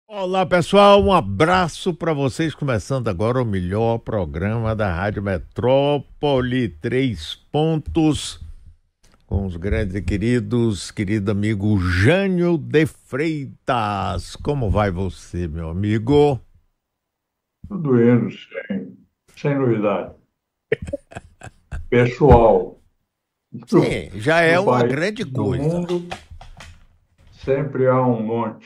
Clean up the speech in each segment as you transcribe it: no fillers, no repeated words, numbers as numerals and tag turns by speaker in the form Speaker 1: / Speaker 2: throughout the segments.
Speaker 1: Olá, pessoal, um abraço para vocês. Começando agora o melhor programa da Rádio Metrópole, Três Pontos, com os grandes e querido amigo Jânio de Freitas. Como vai você, meu amigo?
Speaker 2: Tudo indo sem novidade. Pessoal, no,
Speaker 1: Sim, já é
Speaker 2: no
Speaker 1: uma
Speaker 2: país,
Speaker 1: grande
Speaker 2: no
Speaker 1: coisa.
Speaker 2: mundo, sempre há um monte.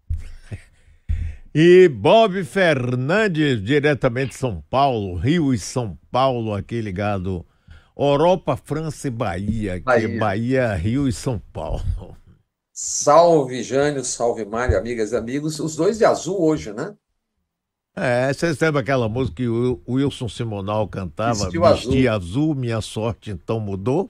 Speaker 1: E Bob Fernandes, diretamente de São Paulo, Rio e São Paulo, aqui ligado Europa, França e Bahia, que é
Speaker 3: Bahia.
Speaker 1: Bahia, Rio e São Paulo.
Speaker 3: Salve Jânio, salve Mário, amigas e amigos. Os dois de azul hoje, né?
Speaker 1: É, vocês lembram aquela música que o Wilson Simonal cantava,
Speaker 3: Vestiu
Speaker 1: Vestia
Speaker 3: azul.
Speaker 1: Azul, minha sorte então mudou?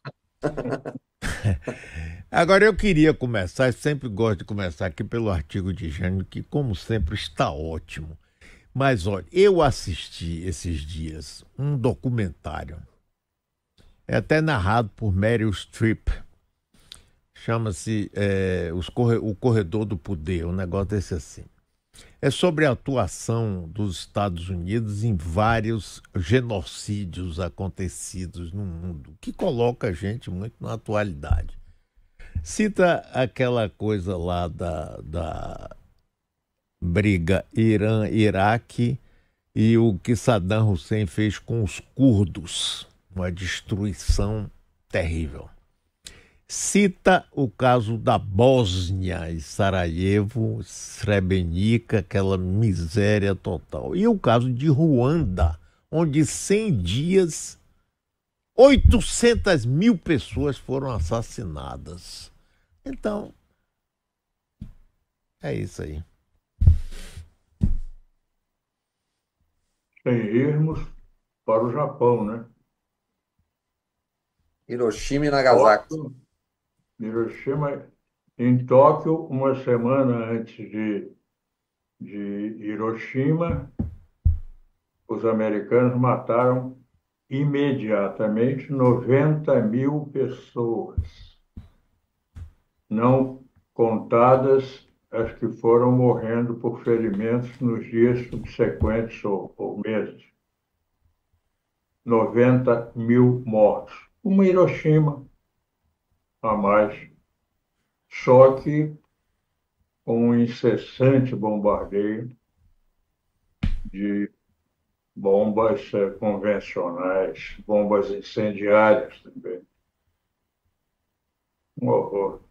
Speaker 1: Agora eu queria começar, eu sempre gosto de começar aqui pelo artigo de Jânio, que como sempre está ótimo. Mas olha, eu assisti esses dias um documentário, é até narrado por Meryl Streep, chama-se O Corredor do Poder, um negócio desse assim. É sobre a atuação dos Estados Unidos em vários genocídios acontecidos no mundo, que coloca a gente muito na atualidade. Cita aquela coisa lá da briga Irã-Iraque e o que Saddam Hussein fez com os curdos, uma destruição terrível. Cita o caso da Bósnia e Sarajevo, Srebrenica, aquela miséria total. E o caso de Ruanda, onde 100 dias, 800 mil pessoas foram assassinadas. Então, é isso aí.
Speaker 2: Sem irmos para o Japão, né?
Speaker 3: Hiroshima e Nagasaki.
Speaker 2: Tóquio, Hiroshima, em Tóquio, uma semana antes de Hiroshima, os americanos mataram imediatamente 90 mil pessoas, não contadas as que foram morrendo por ferimentos nos dias subsequentes ou meses. 90 mil mortos. Uma Hiroshima a mais, só que com um incessante bombardeio de bombas convencionais, bombas incendiárias também. Um horror.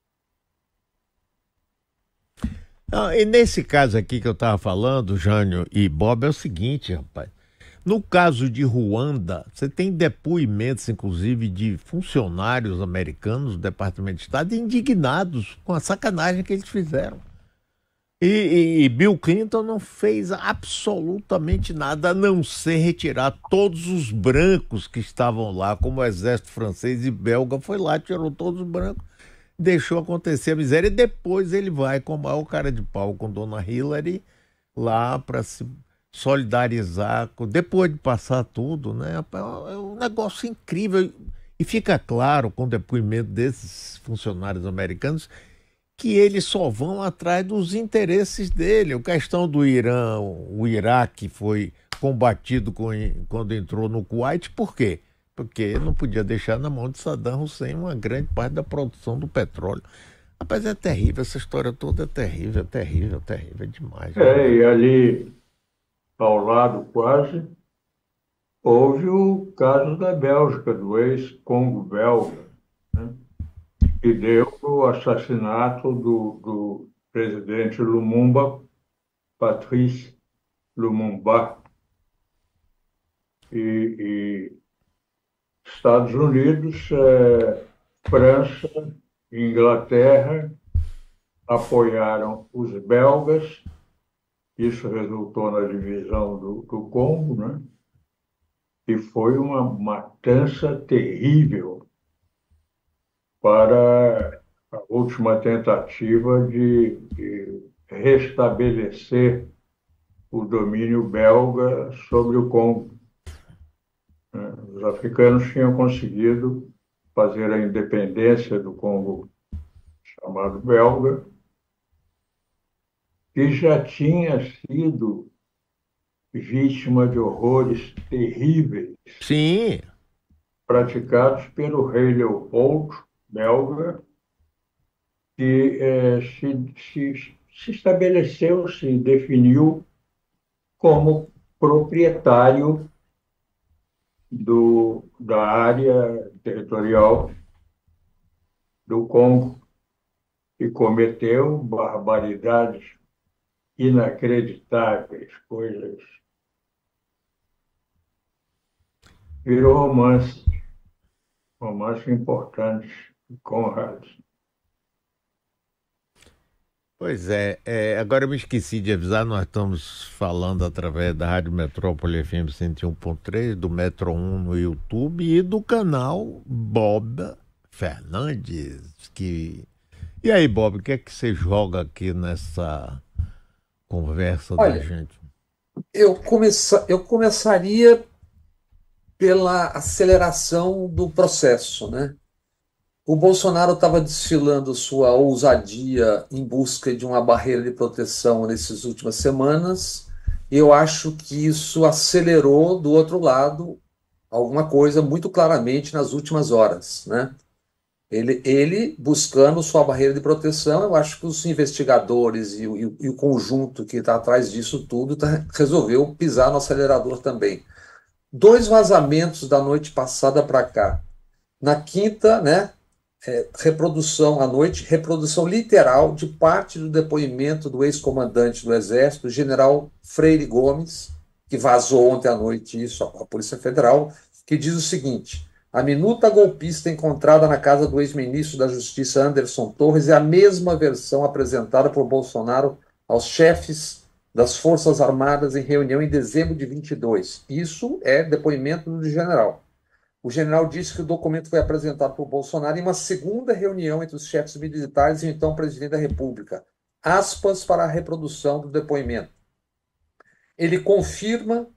Speaker 1: E nesse caso aqui que eu estava falando, Jânio e Bob, é o seguinte, rapaz. No caso de Ruanda, você tem depoimentos, inclusive, de funcionários americanos do Departamento de Estado indignados com a sacanagem que eles fizeram. E Bill Clinton não fez absolutamente nada a não ser retirar todos os brancos que estavam lá, como o exército francês e belga foi lá, tirou todos os brancos, deixou acontecer a miséria e depois ele vai com o maior cara de pau com Dona Hillary lá para se solidarizar, depois de passar tudo, né? É um negócio incrível. E fica claro com o depoimento desses funcionários americanos que eles só vão atrás dos interesses dele. A questão do Irã, o Iraque foi combatido quando entrou no Kuwait, por quê? Porque não podia deixar na mão de Saddam Hussein uma grande parte da produção do petróleo. Rapaz, é terrível, essa história toda é terrível, terrível, terrível, é demais, demais.
Speaker 2: E ali ao lado quase, houve o caso da Bélgica, do ex-Congo belga, né? Que deu o assassinato do presidente Lumumba, Patrice Lumumba, e Estados Unidos, França e Inglaterra apoiaram os belgas. Isso resultou na divisão do Congo, né? E foi uma matança terrível para a última tentativa de restabelecer o domínio belga sobre o Congo, né? Os africanos tinham conseguido fazer a independência do Congo chamado belga que já tinha sido vítima de horrores terríveis
Speaker 1: Sim,
Speaker 2: praticados pelo rei Leopoldo, belga, que se estabeleceu, se definiu como proprietário da área territorial do Congo e cometeu barbaridades inacreditáveis, coisas. Virou romance importante, Conrad.
Speaker 1: pois é, agora eu me esqueci de avisar, nós estamos falando através da Rádio Metrópole FM 101.3, do Metro 1 no YouTube e do canal Bob Fernandes. E aí, Bob, o que é que você joga aqui nessa conversa da
Speaker 3: Olha,
Speaker 1: gente?
Speaker 3: eu começaria pela aceleração do processo, né? O Bolsonaro estava desfilando sua ousadia em busca de uma barreira de proteção nessas últimas semanas. E eu acho que isso acelerou do outro lado alguma coisa muito claramente nas últimas horas, né? Ele buscando sua barreira de proteção, eu acho que os investigadores e o conjunto que está atrás disso tudo resolveu pisar no acelerador também. Dois vazamentos da noite passada para cá. Na quinta, né, reprodução à noite, reprodução literal de parte do depoimento do ex-comandante do Exército, general Freire Gomes, que vazou ontem à noite isso à Polícia Federal, que diz o seguinte: a minuta golpista encontrada na casa do ex-ministro da Justiça Anderson Torres é a mesma versão apresentada por Bolsonaro aos chefes das Forças Armadas em reunião em dezembro de 22. Isso é depoimento do general. O general disse que o documento foi apresentado por Bolsonaro em uma segunda reunião entre os chefes militares e o então presidente da República. Aspas para a reprodução do depoimento. Ele confirma,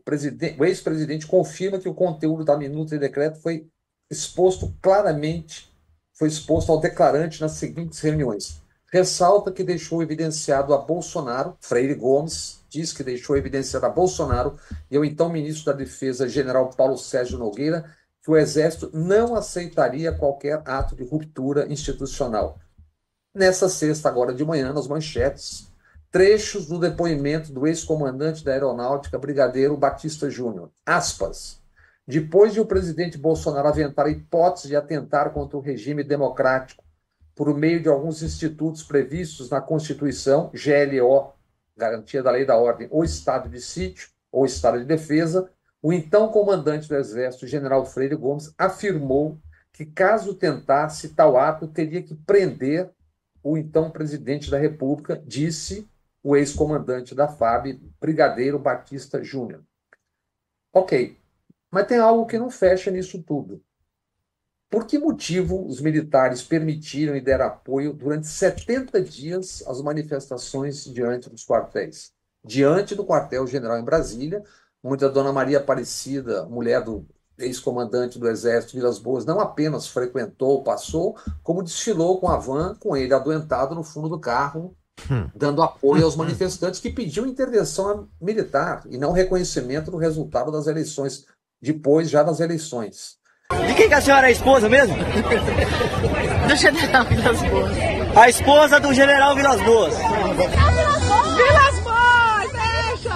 Speaker 3: o ex-presidente confirma que o conteúdo da minuta e decreto foi exposto claramente, foi exposto ao declarante nas seguintes reuniões. Ressalta que deixou evidenciado a Bolsonaro, Freire Gomes diz que deixou evidenciado a Bolsonaro e ao então ministro da Defesa, general Paulo Sérgio Nogueira, que o Exército não aceitaria qualquer ato de ruptura institucional. Nessa sexta, agora de manhã, nas manchetes, trechos do depoimento do ex-comandante da Aeronáutica, brigadeiro Batista Júnior. Aspas. Depois de o presidente Bolsonaro aventar a hipótese de atentar contra o regime democrático por meio de alguns institutos previstos na Constituição, GLO, Garantia da Lei e da Ordem, ou Estado de Sítio, ou Estado de Defesa, o então comandante do Exército, general Freire Gomes, afirmou que, caso tentasse tal ato, teria que prender o então presidente da República, disse o ex-comandante da FAB, brigadeiro Batista Júnior. Ok, mas tem algo que não fecha nisso tudo. Por que motivo os militares permitiram e deram apoio durante 70 dias às manifestações diante dos quartéis? Diante do quartel-general em Brasília, onde a dona Maria Aparecida, mulher do ex-comandante do Exército Vilas Boas, não apenas frequentou, passou, como desfilou com a van, com ele adoentado no fundo do carro, dando apoio aos manifestantes que pediam intervenção militar e não reconhecimento do resultado das eleições, depois já das eleições.
Speaker 4: De quem que a senhora é esposa mesmo?
Speaker 5: Do general Vilas Boas.
Speaker 4: A esposa do general Vilas Boas.
Speaker 5: Vilas Boas, deixa!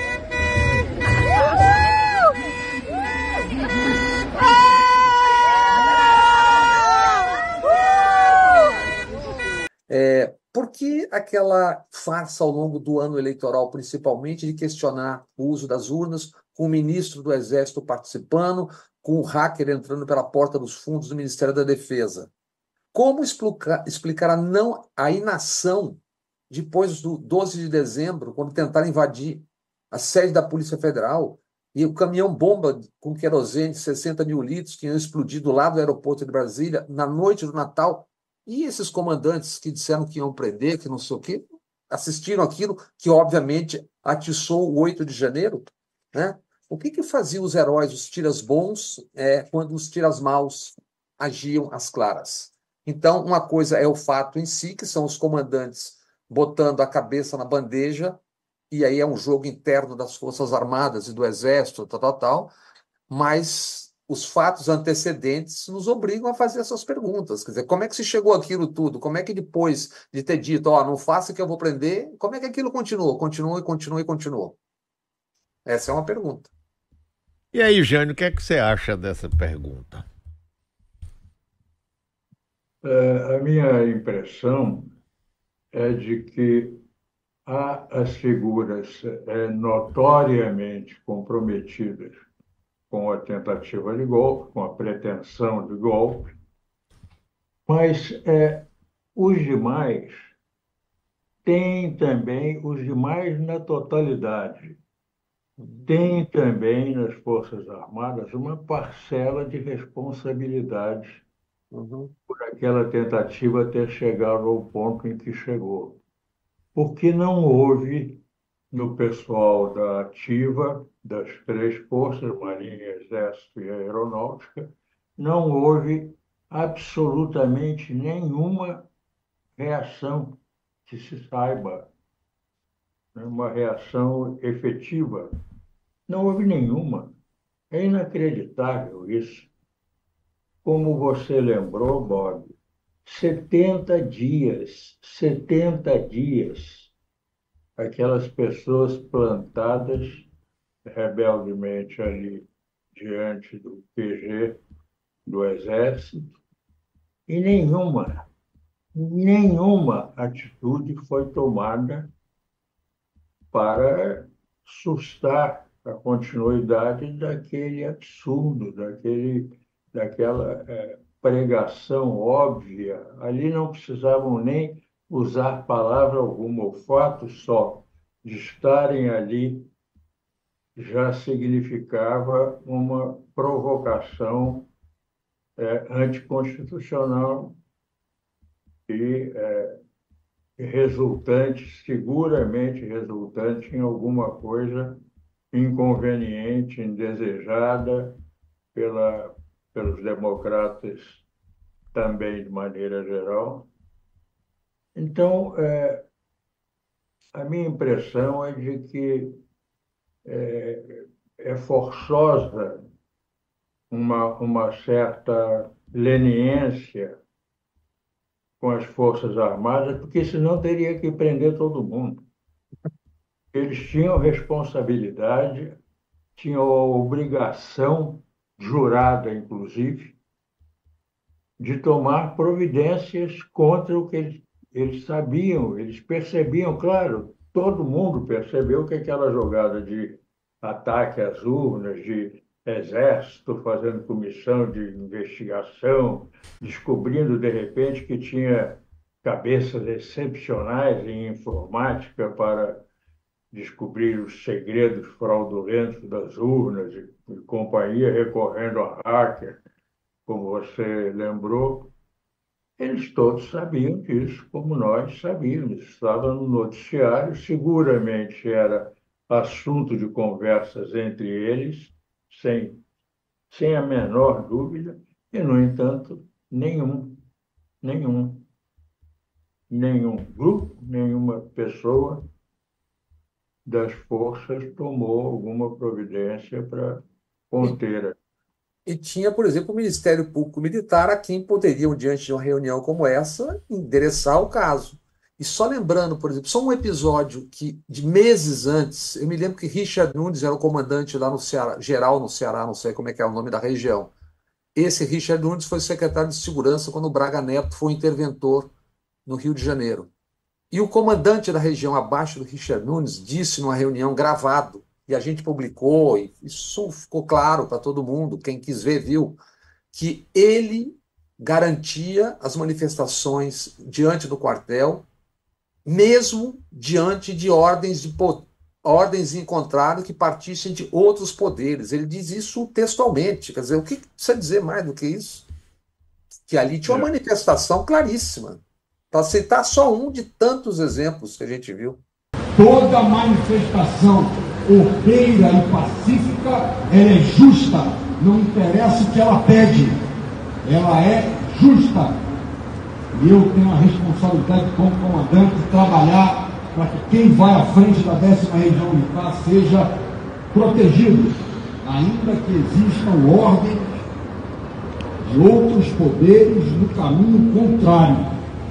Speaker 3: Por que aquela farsa ao longo do ano eleitoral, principalmente, de questionar o uso das urnas, com o ministro do Exército participando, com o hacker entrando pela porta dos fundos do Ministério da Defesa? Como explicar a inação depois do 12 de dezembro, quando tentaram invadir a sede da Polícia Federal e o caminhão-bomba com querosene de 60 mil litros que iam explodir lá do aeroporto de Brasília na noite do Natal? E esses comandantes que disseram que iam prender, que não sei o quê, assistiram aquilo que, obviamente, atiçou o 8 de janeiro, né? O que faziam os heróis, os tiras bons, quando os tiras maus agiam às claras? Então, uma coisa é o fato em si, que são os comandantes botando a cabeça na bandeja, e aí é um jogo interno das Forças Armadas e do Exército, tal, mas os fatos antecedentes nos obrigam a fazer essas perguntas. Quer dizer, como é que se chegou àquilo tudo? Como é que depois de ter dito, não faça que eu vou prender, como é que aquilo continuou? Continuou. Essa é uma pergunta.
Speaker 1: E aí, Jânio, o que é que você acha dessa pergunta?
Speaker 2: A minha impressão é de que há as figuras notoriamente comprometidas com a tentativa de golpe, com a pretensão de golpe, mas os demais têm também, os demais na totalidade, têm também nas Forças Armadas uma parcela de responsabilidade por aquela tentativa ter chegado ao ponto em que chegou. Porque não houve, no pessoal da ativa, das três forças, Marinha, Exército e Aeronáutica, não houve absolutamente nenhuma reação que se saiba, uma reação efetiva. Não houve nenhuma. É inacreditável isso. Como você lembrou, Bob, 70 dias, aquelas pessoas plantadas rebeldemente ali diante do QG do Exército, e nenhuma atitude foi tomada para sustar a continuidade daquele absurdo, daquela pregação óbvia. Ali não precisavam nem usar palavra alguma. O fato só de estarem ali já significava uma provocação anticonstitucional e seguramente resultante em alguma coisa inconveniente, indesejada pelos democratas também, de maneira geral. Então, a minha impressão é de que é forçosa uma certa leniência com as Forças Armadas, porque senão teria que prender todo mundo. Eles tinham responsabilidade, tinham a obrigação, jurada inclusive, de tomar providências contra o que eles sabiam, eles percebiam, claro, todo mundo percebeu que aquela jogada de ataque às urnas, de Exército fazendo comissão de investigação, descobrindo de repente que tinha cabeças excepcionais em informática para descobrir os segredos fraudulentos das urnas e companhia, recorrendo a hacker, como você lembrou. Eles todos sabiam disso, como nós sabíamos. Estava no noticiário, seguramente era assunto de conversas entre eles, sem a menor dúvida, e, no entanto, nenhum grupo, nenhuma pessoa das forças tomou alguma providência para conter.
Speaker 3: E tinha, por exemplo, o Ministério Público Militar a quem poderiam, diante de uma reunião como essa, endereçar o caso. E só lembrando, por exemplo, só um episódio que, de meses antes, eu me lembro que Richard Nunes era o comandante lá no Ceará, geral no Ceará, não sei como é que é o nome da região. Esse Richard Nunes foi secretário de Segurança quando o Braga Neto foi interventor no Rio de Janeiro. E o comandante da região abaixo do Richard Nunes disse numa reunião gravado, e a gente publicou, e isso ficou claro para todo mundo, quem quis ver viu, que ele garantia as manifestações diante do quartel, mesmo diante de ordens em contrário que partissem de outros poderes. Ele diz isso textualmente. Quer dizer, o que precisa dizer mais do que isso? Que ali tinha uma manifestação claríssima. Para citar só um de tantos exemplos que a gente viu.
Speaker 6: Toda manifestação ordeira e pacífica, ela é justa. Não interessa o que ela pede. Ela é justa. E eu tenho a responsabilidade como comandante de trabalhar para que quem vai à frente da 10ª Região Militar seja protegido, ainda que existam ordens de outros poderes no caminho contrário.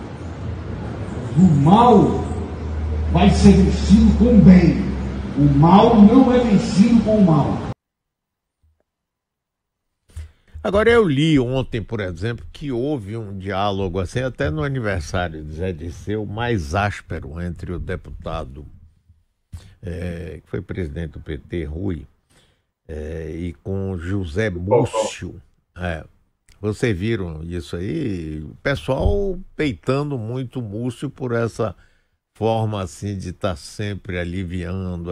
Speaker 6: O mal vai ser vencido com o bem. O mal não é vencido com o mal.
Speaker 1: Agora, eu li ontem, por exemplo, que houve um diálogo, assim, até no aniversário de Zé Dirceu, mais áspero entre o deputado, que foi presidente do PT, Rui, e com José Múcio. Vocês viram isso aí? O pessoal peitando muito o Múcio por essa forma, assim, de estar sempre aliviando.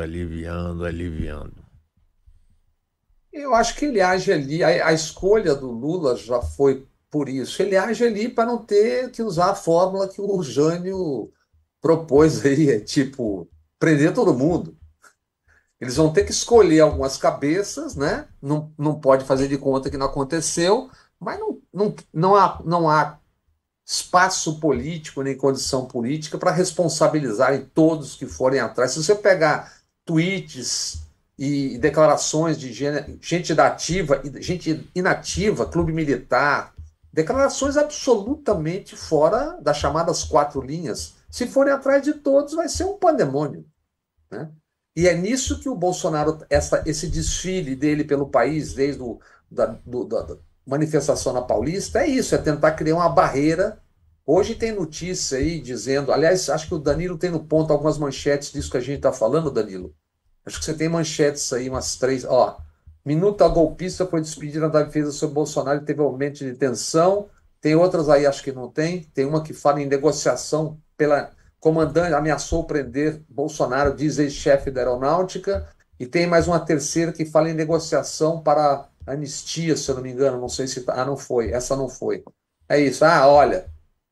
Speaker 3: Eu acho que ele age ali, a escolha do Lula já foi por isso. Ele age ali para não ter que usar a fórmula que o Jânio propôs aí, tipo, prender todo mundo. Eles vão ter que escolher algumas cabeças, né? Não pode fazer de conta que não aconteceu, mas não há espaço político nem condição política para responsabilizarem todos que forem atrás. Se você pegar tweets e declarações de gente ativa e gente inativa, clube militar, declarações absolutamente fora das chamadas 4 linhas. Se forem atrás de todos, vai ser um pandemônio, né? E é nisso que o Bolsonaro, esse desfile dele pelo país, desde da manifestação na Paulista, é isso, é tentar criar uma barreira. Hoje tem notícia aí dizendo, aliás, acho que o Danilo tem no ponto algumas manchetes disso que a gente está falando, Danilo. Acho que você tem manchetes aí, umas 3. Ó, minuta golpista foi despedida da defesa sobre Bolsonaro e teve aumento de tensão. Tem outras aí, acho que não tem. Tem uma que fala em negociação pela comandante, ameaçou prender Bolsonaro, diz ex-chefe da aeronáutica. E tem mais uma terceira que fala em negociação para anistia, se eu não me engano. Não sei se. Não foi. Essa não foi. É isso. Olha.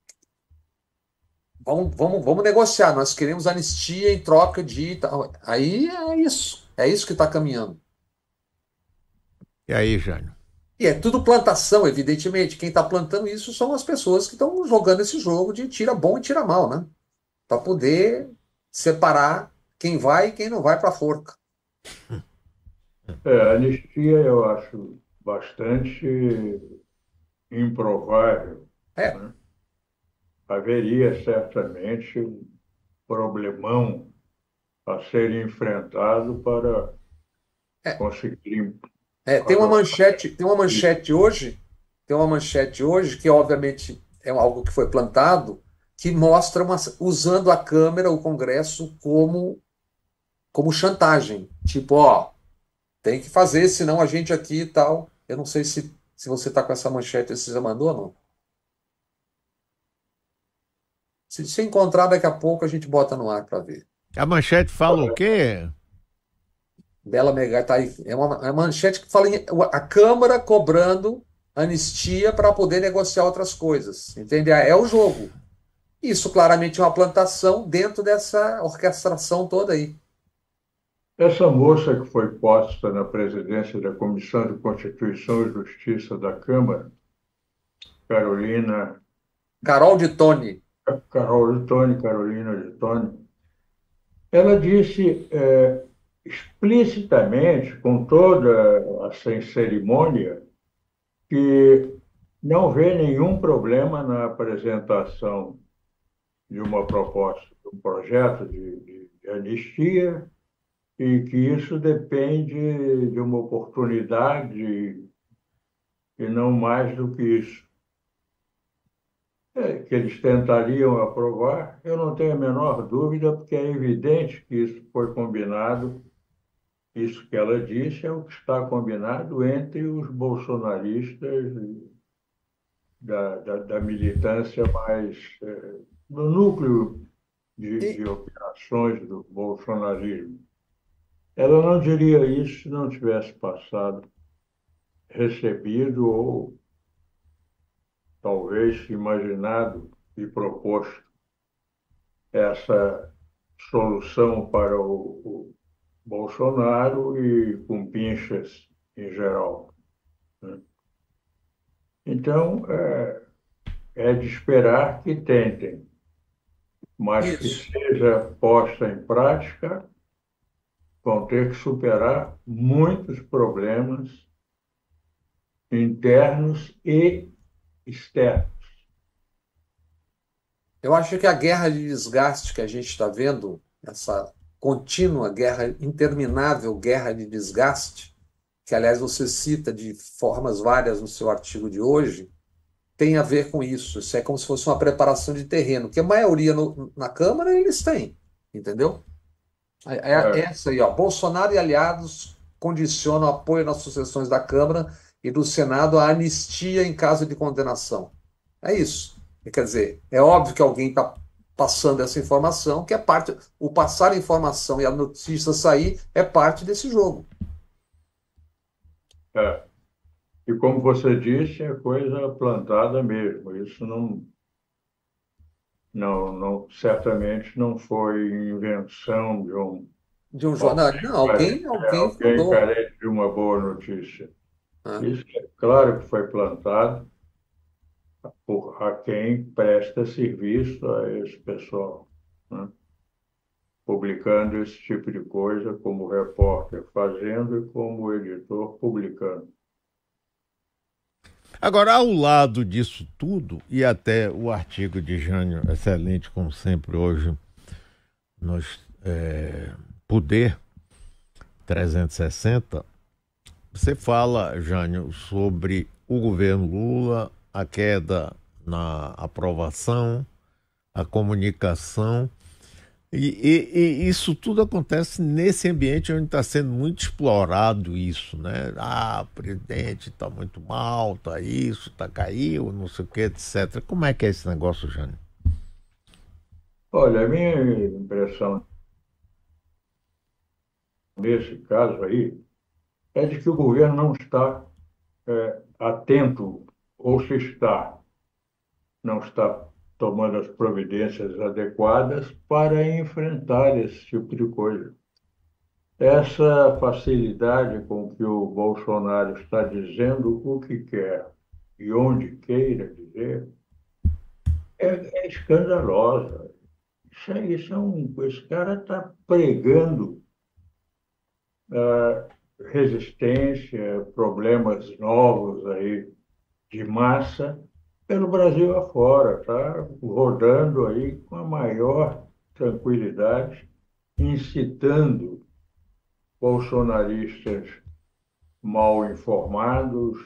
Speaker 3: Vamos negociar. Nós queremos anistia em troca de. Aí é isso. É isso que está caminhando.
Speaker 1: E aí, Jânio?
Speaker 3: E é tudo plantação, evidentemente. Quem está plantando isso são as pessoas que estão jogando esse jogo de tira bom e tira mal, né? Para poder separar quem vai e quem não vai para a forca.
Speaker 2: Anistia eu acho bastante improvável, né? Haveria certamente um problemão a ser enfrentado para conseguir.
Speaker 3: Tem uma manchete hoje, que obviamente é algo que foi plantado, que mostra usando a Câmara, o Congresso como chantagem, tipo, tem que fazer, senão a gente aqui e tal. Eu não sei se você está com essa manchete, se você mandou ou não. Se encontrar daqui a pouco, a gente bota no ar para ver.
Speaker 1: A manchete fala o quê?
Speaker 3: Bela Mega tá aí. É uma manchete que fala em a Câmara cobrando anistia para poder negociar outras coisas. Entende? É o jogo. Isso claramente é uma plantação dentro dessa orquestração toda aí.
Speaker 2: Essa moça que foi posta na presidência da Comissão de Constituição e Justiça da Câmara, Carolina de Toni, ela disse explicitamente, com toda a sem cerimônia, que não vê nenhum problema na apresentação de uma proposta, de um projeto de anistia, e que isso depende de uma oportunidade e não mais do que isso. Que eles tentariam aprovar, eu não tenho a menor dúvida, porque é evidente que isso foi combinado, isso que ela disse é o que está combinado entre os bolsonaristas da militância mais no núcleo de operações do bolsonarismo. Ela não diria isso se não tivesse recebido ou talvez imaginado e proposto essa solução para o Bolsonaro e com pinchas em geral, né? Então, é de esperar que tentem, mas que
Speaker 3: Isso.
Speaker 2: seja posta em prática, vão ter que superar muitos problemas internos e externos.
Speaker 3: Eu acho que a guerra de desgaste que a gente está vendo, essa contínua guerra, interminável guerra de desgaste, que aliás você cita de formas várias no seu artigo de hoje, tem a ver com isso. Isso é como se fosse uma preparação de terreno, que a maioria na Câmara eles têm, entendeu? É
Speaker 2: É,
Speaker 3: essa aí, ó. Bolsonaro e aliados condicionam apoio nas sucessões da Câmara e do Senado à anistia em caso de condenação. É isso. Quer dizer, é óbvio que alguém está passando essa informação, que é parte. O passar a informação e a notícia sair é parte desse jogo.
Speaker 2: é. E como você disse, é coisa plantada mesmo. Isso certamente não foi invenção de
Speaker 3: De um jornal. Não, alguém
Speaker 2: alguém
Speaker 3: falou.
Speaker 2: carente de uma boa notícia.
Speaker 3: Né?
Speaker 2: Isso é claro que foi plantado por a quem presta serviço a esse pessoal, né? Publicando esse tipo de coisa como repórter fazendo e como editor publicando.
Speaker 1: Agora, ao lado disso tudo, e até o artigo de Jânio, excelente como sempre hoje, nós, Poder 360, você fala, Jânio, sobre o governo Lula, a queda na aprovação, a comunicação, e isso tudo acontece nesse ambiente onde está sendo muito explorado isso, né? Ah, o presidente está muito mal, está isso, está caiu, não sei o que, etc. Como é que é esse negócio, Jânio?
Speaker 2: Olha, a minha impressão nesse caso aí é de que o governo não está atento, ou se está, não está tomando as providências adequadas para enfrentar esse tipo de coisa. Essa facilidade com que o Bolsonaro está dizendo o que quer e onde queira dizer é escandalosa. Esse cara está pregando resistência, problemas novos aí de massa pelo Brasil afora, está rodando aí com a maior tranquilidade, incitando bolsonaristas mal informados,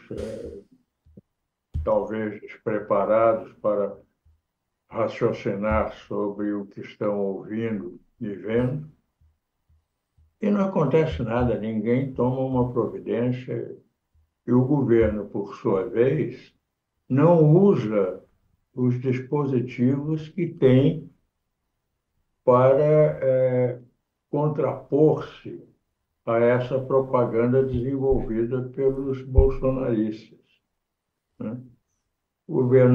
Speaker 2: talvez despreparados para raciocinar sobre o que estão ouvindo e vendo, e não acontece nada, ninguém toma uma providência, e o governo, por sua vez, não usa os dispositivos que tem para contrapor-se a essa propaganda desenvolvida pelos bolsonaristas, né? O governo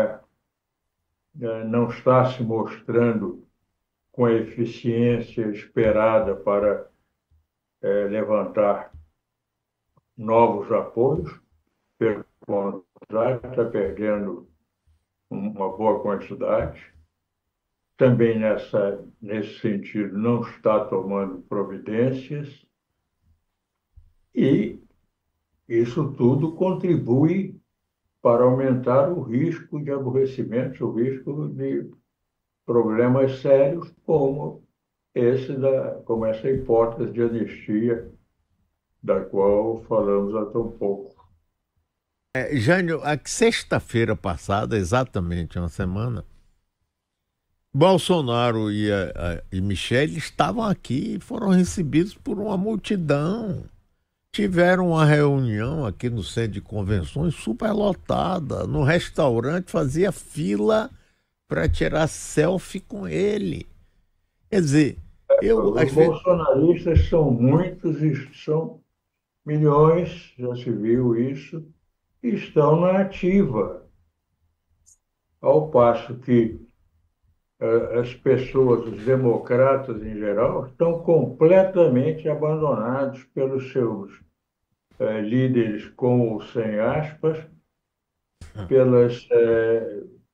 Speaker 2: não está se mostrando com a eficiência esperada para levantar novos apoios, pelo contrário, está perdendo uma boa quantidade. Também nesse sentido não está tomando providências e isso tudo contribui para aumentar o risco de aborrecimento, o risco de problemas sérios como essa hipótese de anistia da qual falamos há tão pouco.
Speaker 1: Jânio, a sexta-feira passada, exatamente uma semana, Bolsonaro e Michele estavam aqui e foram recebidos por uma multidão. Tiveram uma reunião aqui no centro de convenções superlotada. No restaurante fazia fila para tirar selfie com ele. Quer dizer,
Speaker 2: Os bolsonaristas são muitos, e são milhões, já se viu isso, e estão na ativa, ao passo que as pessoas, os democratas em geral, estão completamente abandonados pelos seus líderes com ou sem aspas, pelas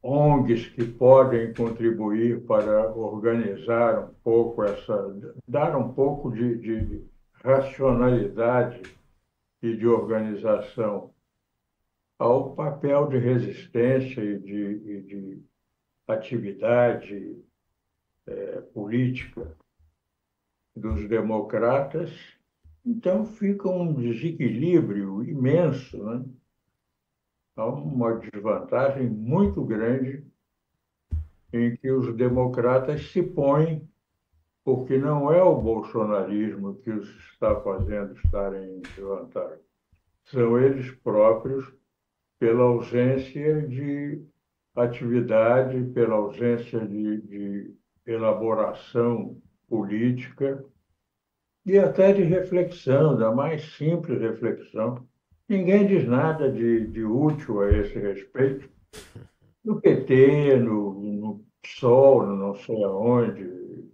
Speaker 2: ONGs que podem contribuir para organizar um pouco dar um pouco de racionalidade e de organização ao papel de resistência e de atividade política dos democratas, então fica um desequilíbrio imenso, né? Há uma desvantagem muito grande em que os democratas se põem, porque não é o bolsonarismo que os está fazendo estarem em desvantagem. São eles próprios, pela ausência de atividade, pela ausência de elaboração política e até de reflexão, da mais simples reflexão. Ninguém diz nada de útil a esse respeito. No PT, no PSOL, no não sei aonde,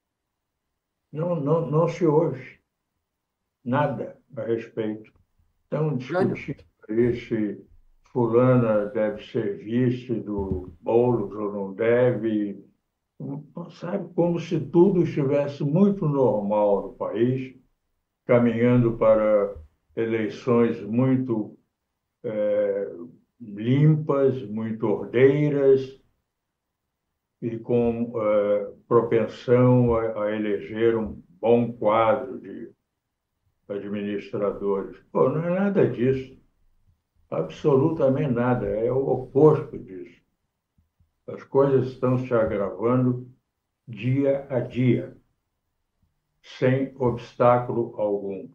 Speaker 2: não se ouve nada a respeito. Então, discutir se fulana deve ser vice do Boulos ou não deve, sabe, como se tudo estivesse muito normal no país, caminhando para eleições muito limpas, muito ordeiras e com propensão a eleger um bom quadro de administradores. Pô, não é nada disso, absolutamente nada, é o oposto disso. As coisas estão se agravando dia a dia, sem obstáculo algum.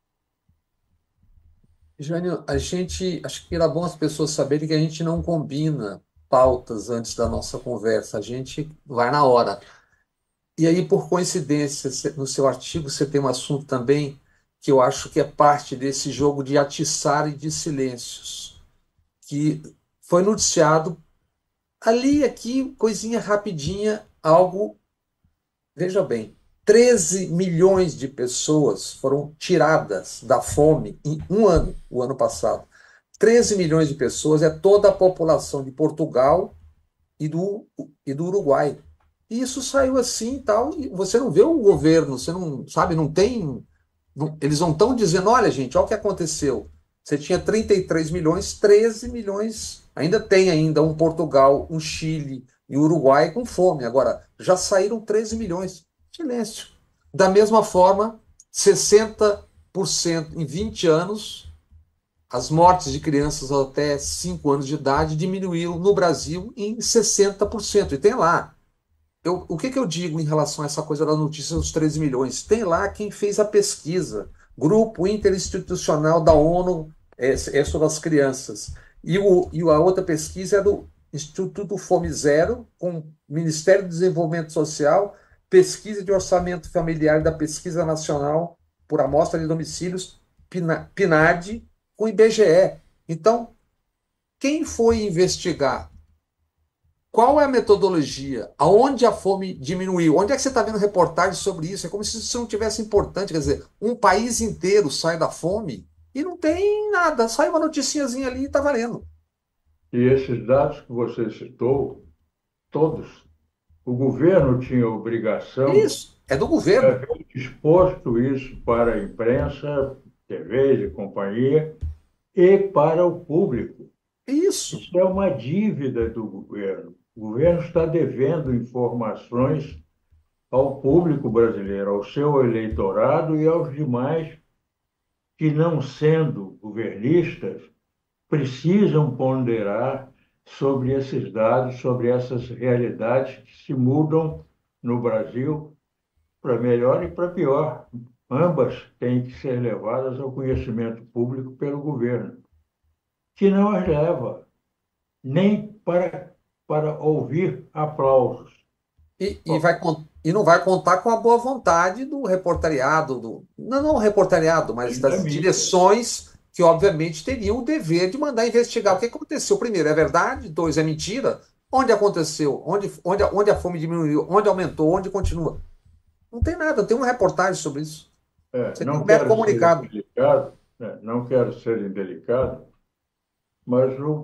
Speaker 3: Jânio, acho que era bom as pessoas saberem que a gente não combina pautas antes da nossa conversa, a gente vai na hora. E aí, por coincidência, no seu artigo você tem um assunto também que eu acho que é parte desse jogo de atiçar e de silêncios, que foi noticiado ali, aqui, coisinha rapidinha, algo, veja bem, 13 milhões de pessoas foram tiradas da fome em um ano, o ano passado. 13 milhões de pessoas é toda a população de Portugal e do Uruguai. E isso saiu assim e tal, e você não vê o governo, você não sabe, não tem. Eles não estão dizendo, olha, gente, olha o que aconteceu. Você tinha 33 milhões, 13 milhões. Ainda tem ainda um Portugal, um Chile e Uruguai com fome. Agora, já saíram 13 milhões. Silêncio. Da mesma forma, 60% em 20 anos, as mortes de crianças até 5 anos de idade diminuíram no Brasil em 60%. E tem lá. O que eu digo em relação a essa coisa da notícia dos 13 milhões? Tem lá quem fez a pesquisa, Grupo Interinstitucional da ONU sobre as crianças. E a outra pesquisa é do Instituto Fome Zero, com o Ministério do Desenvolvimento Social, Pesquisa de Orçamento Familiar da Pesquisa Nacional por Amostra de Domicílios, PNAD, com o IBGE. Então, quem foi investigar? Qual é a metodologia? Aonde a fome diminuiu? Onde é que você está vendo reportagens sobre isso? É como se isso não tivesse importante. Quer dizer, um país inteiro sai da fome e não tem nada. Sai uma noticiazinha ali e está valendo.
Speaker 2: E esses dados que você citou, todos, o governo tinha a obrigação
Speaker 3: Isso, é do
Speaker 2: de
Speaker 3: governo.
Speaker 2: haver exposto isso para a imprensa, TVs e companhia, e para o público.
Speaker 3: Isso.
Speaker 2: Isso é uma dívida do governo. O governo está devendo informações ao público brasileiro, ao seu eleitorado e aos demais que, não sendo governistas, precisam ponderar sobre esses dados, sobre essas realidades que se mudam no Brasil para melhor e para pior. Ambas têm que ser levadas ao conhecimento público pelo governo, que não as leva nem para ouvir aplausos.
Speaker 3: E não vai contar com a boa vontade do reportariado, não reportariado, mas das direções que, obviamente, teriam o dever de mandar investigar o que aconteceu. Primeiro, é verdade? 2, é mentira? Onde aconteceu? Onde a fome diminuiu? Onde aumentou? Onde continua? Não tem nada, não tem uma reportagem sobre isso. Você tem um mero comunicado.
Speaker 2: Não quero ser indelicado, mas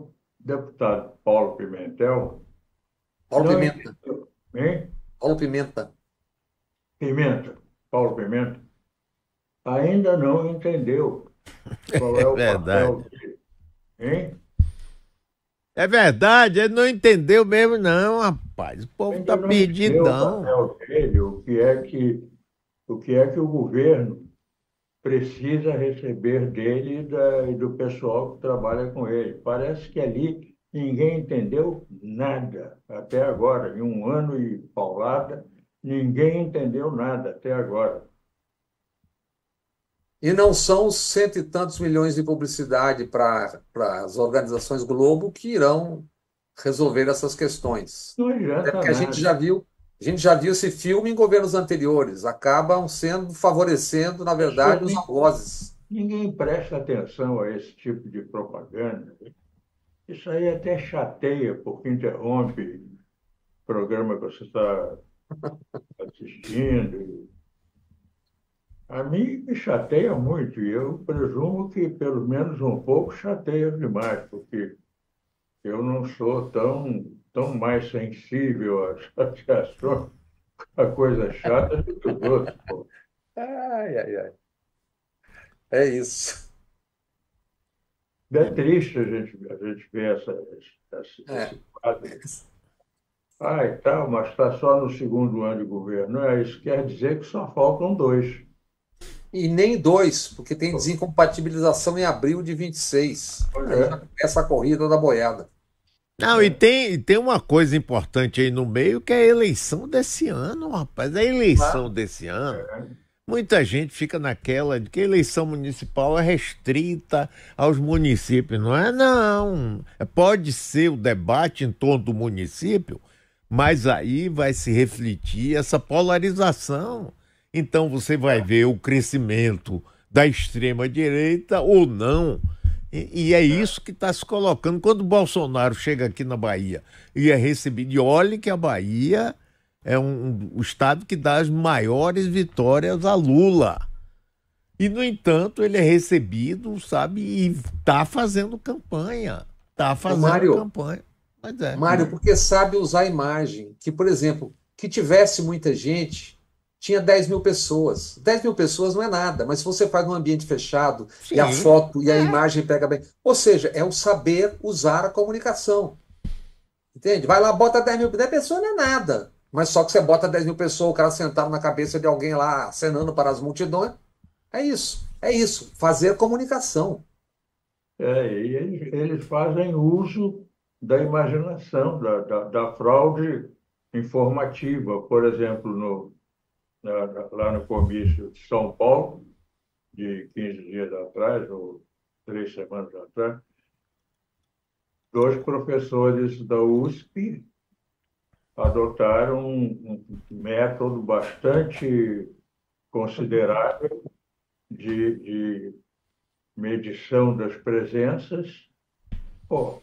Speaker 2: deputado Paulo Pimentel
Speaker 3: Paulo
Speaker 2: não
Speaker 3: Pimenta.
Speaker 2: entendeu, hein?
Speaker 3: Paulo Pimenta.
Speaker 2: Pimenta, Paulo Pimenta, ainda não entendeu qual é
Speaker 1: É
Speaker 2: o papel
Speaker 1: verdade.
Speaker 2: dele, hein?
Speaker 1: É verdade, ele não entendeu mesmo, não, rapaz. O povo
Speaker 2: Ainda
Speaker 1: tá
Speaker 2: não entendeu o
Speaker 1: perdidão.
Speaker 2: papel dele, o que é que o governo precisa receber dele e do pessoal que trabalha com ele. Parece que ali ninguém entendeu nada até agora. Em um ano e paulada, ninguém entendeu nada até agora.
Speaker 3: E não são os cento e tantos milhões de publicidade para as organizações Globo que irão resolver essas questões.
Speaker 2: Não
Speaker 3: É
Speaker 2: adianta
Speaker 3: porque
Speaker 2: nada.
Speaker 3: a gente já viu esse filme em governos anteriores, acabam sendo favorecendo, na
Speaker 2: Pessoas,
Speaker 3: verdade, os algozes.
Speaker 2: ninguém presta atenção a esse tipo de propaganda. Isso aí até chateia, porque interrompe o programa que você está assistindo. A mim me chateia muito, e eu presumo que pelo menos um pouco chateia demais, porque eu não sou tão mais sensível às chateações, a coisa chata do que os outros. Pô.
Speaker 3: Ai, ai, ai. É isso.
Speaker 2: É triste a gente ver
Speaker 3: É.
Speaker 2: esse quadro. Ah, e tal, mas está só no segundo ano de governo. Não é, isso quer dizer que só faltam 2.
Speaker 3: E nem dois, porque tem desincompatibilização em abril de 26.
Speaker 2: Pois
Speaker 3: Aí já
Speaker 2: é.
Speaker 3: começa a corrida da boiada.
Speaker 1: Não, e tem uma coisa importante aí no meio que é a eleição desse ano, rapaz. A eleição
Speaker 2: Claro.
Speaker 1: desse ano, muita gente fica naquela de que a eleição municipal é restrita aos municípios. Não é, não. Pode ser o debate em torno do município, mas aí vai se refletir essa polarização. Então você vai ver o crescimento da extrema-direita ou não. E é isso que está se colocando. Quando o Bolsonaro chega aqui na Bahia e é recebido, e olhe que a Bahia é o estado que dá as maiores vitórias a Lula. E, no entanto, ele é recebido, sabe, e está fazendo campanha. Está fazendo
Speaker 3: Mário,
Speaker 1: campanha. Mas é.
Speaker 3: Mário, porque sabe usar a imagem. Que, por exemplo, que tivesse muita gente, tinha 10 mil pessoas. 10 mil pessoas não é nada, mas se você faz num ambiente fechado e a
Speaker 1: Sim.
Speaker 3: foto e a imagem pega bem. Ou seja, é o saber usar a comunicação. Entende? Vai lá, bota 10 mil. 10 pessoas não é nada. Mas só que você bota 10 mil pessoas, o cara sentado na cabeça de alguém lá, acenando para as multidões. É isso. É isso. Fazer comunicação.
Speaker 2: E eles fazem uso da imaginação, da fraude informativa. Por exemplo, lá no comício de São Paulo, de 15 dias atrás, ou 3 semanas atrás, 2 professores da USP adotaram um método bastante considerável de medição das presenças. Pô,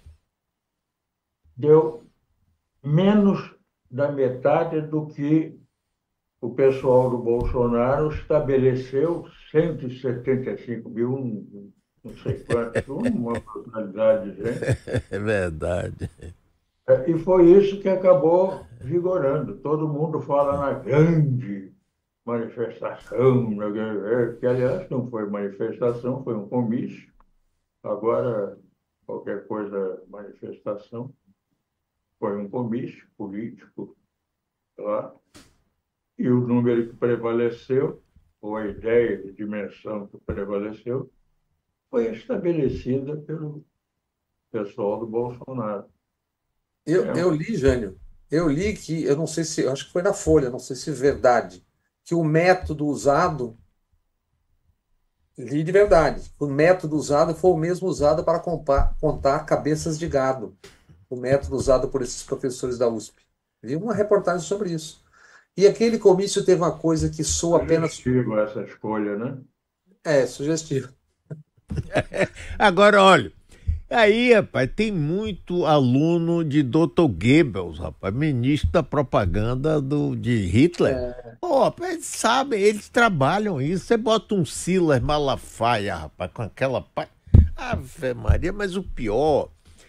Speaker 2: deu menos da metade do que o pessoal do Bolsonaro estabeleceu, 175 mil, não sei quanto, uma totalidade de gente.
Speaker 1: É verdade.
Speaker 2: E foi isso que acabou vigorando. Todo mundo fala na grande manifestação, que aliás não foi manifestação, foi um comício. Agora, qualquer coisa, manifestação, foi um comício político lá. E o número que prevaleceu, ou a ideia de dimensão que prevaleceu, foi estabelecida pelo pessoal do Bolsonaro.
Speaker 3: Eu li, Jânio, eu li que, eu não sei se, eu acho que foi na Folha, não sei se é verdade, que o método usado, li de verdade, o método usado foi o mesmo usado para contar cabeças de gado, o método usado por esses professores da USP. Vi uma reportagem sobre isso. E aquele comício teve uma coisa que soa apenas...
Speaker 2: Sugestivo essa escolha, né?
Speaker 3: É, sugestivo.
Speaker 1: Agora, olha, aí, rapaz, tem muito aluno de Dr. Goebbels, rapaz, ministro da propaganda de Hitler. Pô, rapaz, eles sabem, eles trabalham isso. Você bota um Silas Malafaia, rapaz, com aquela... Ave Maria, mas o pior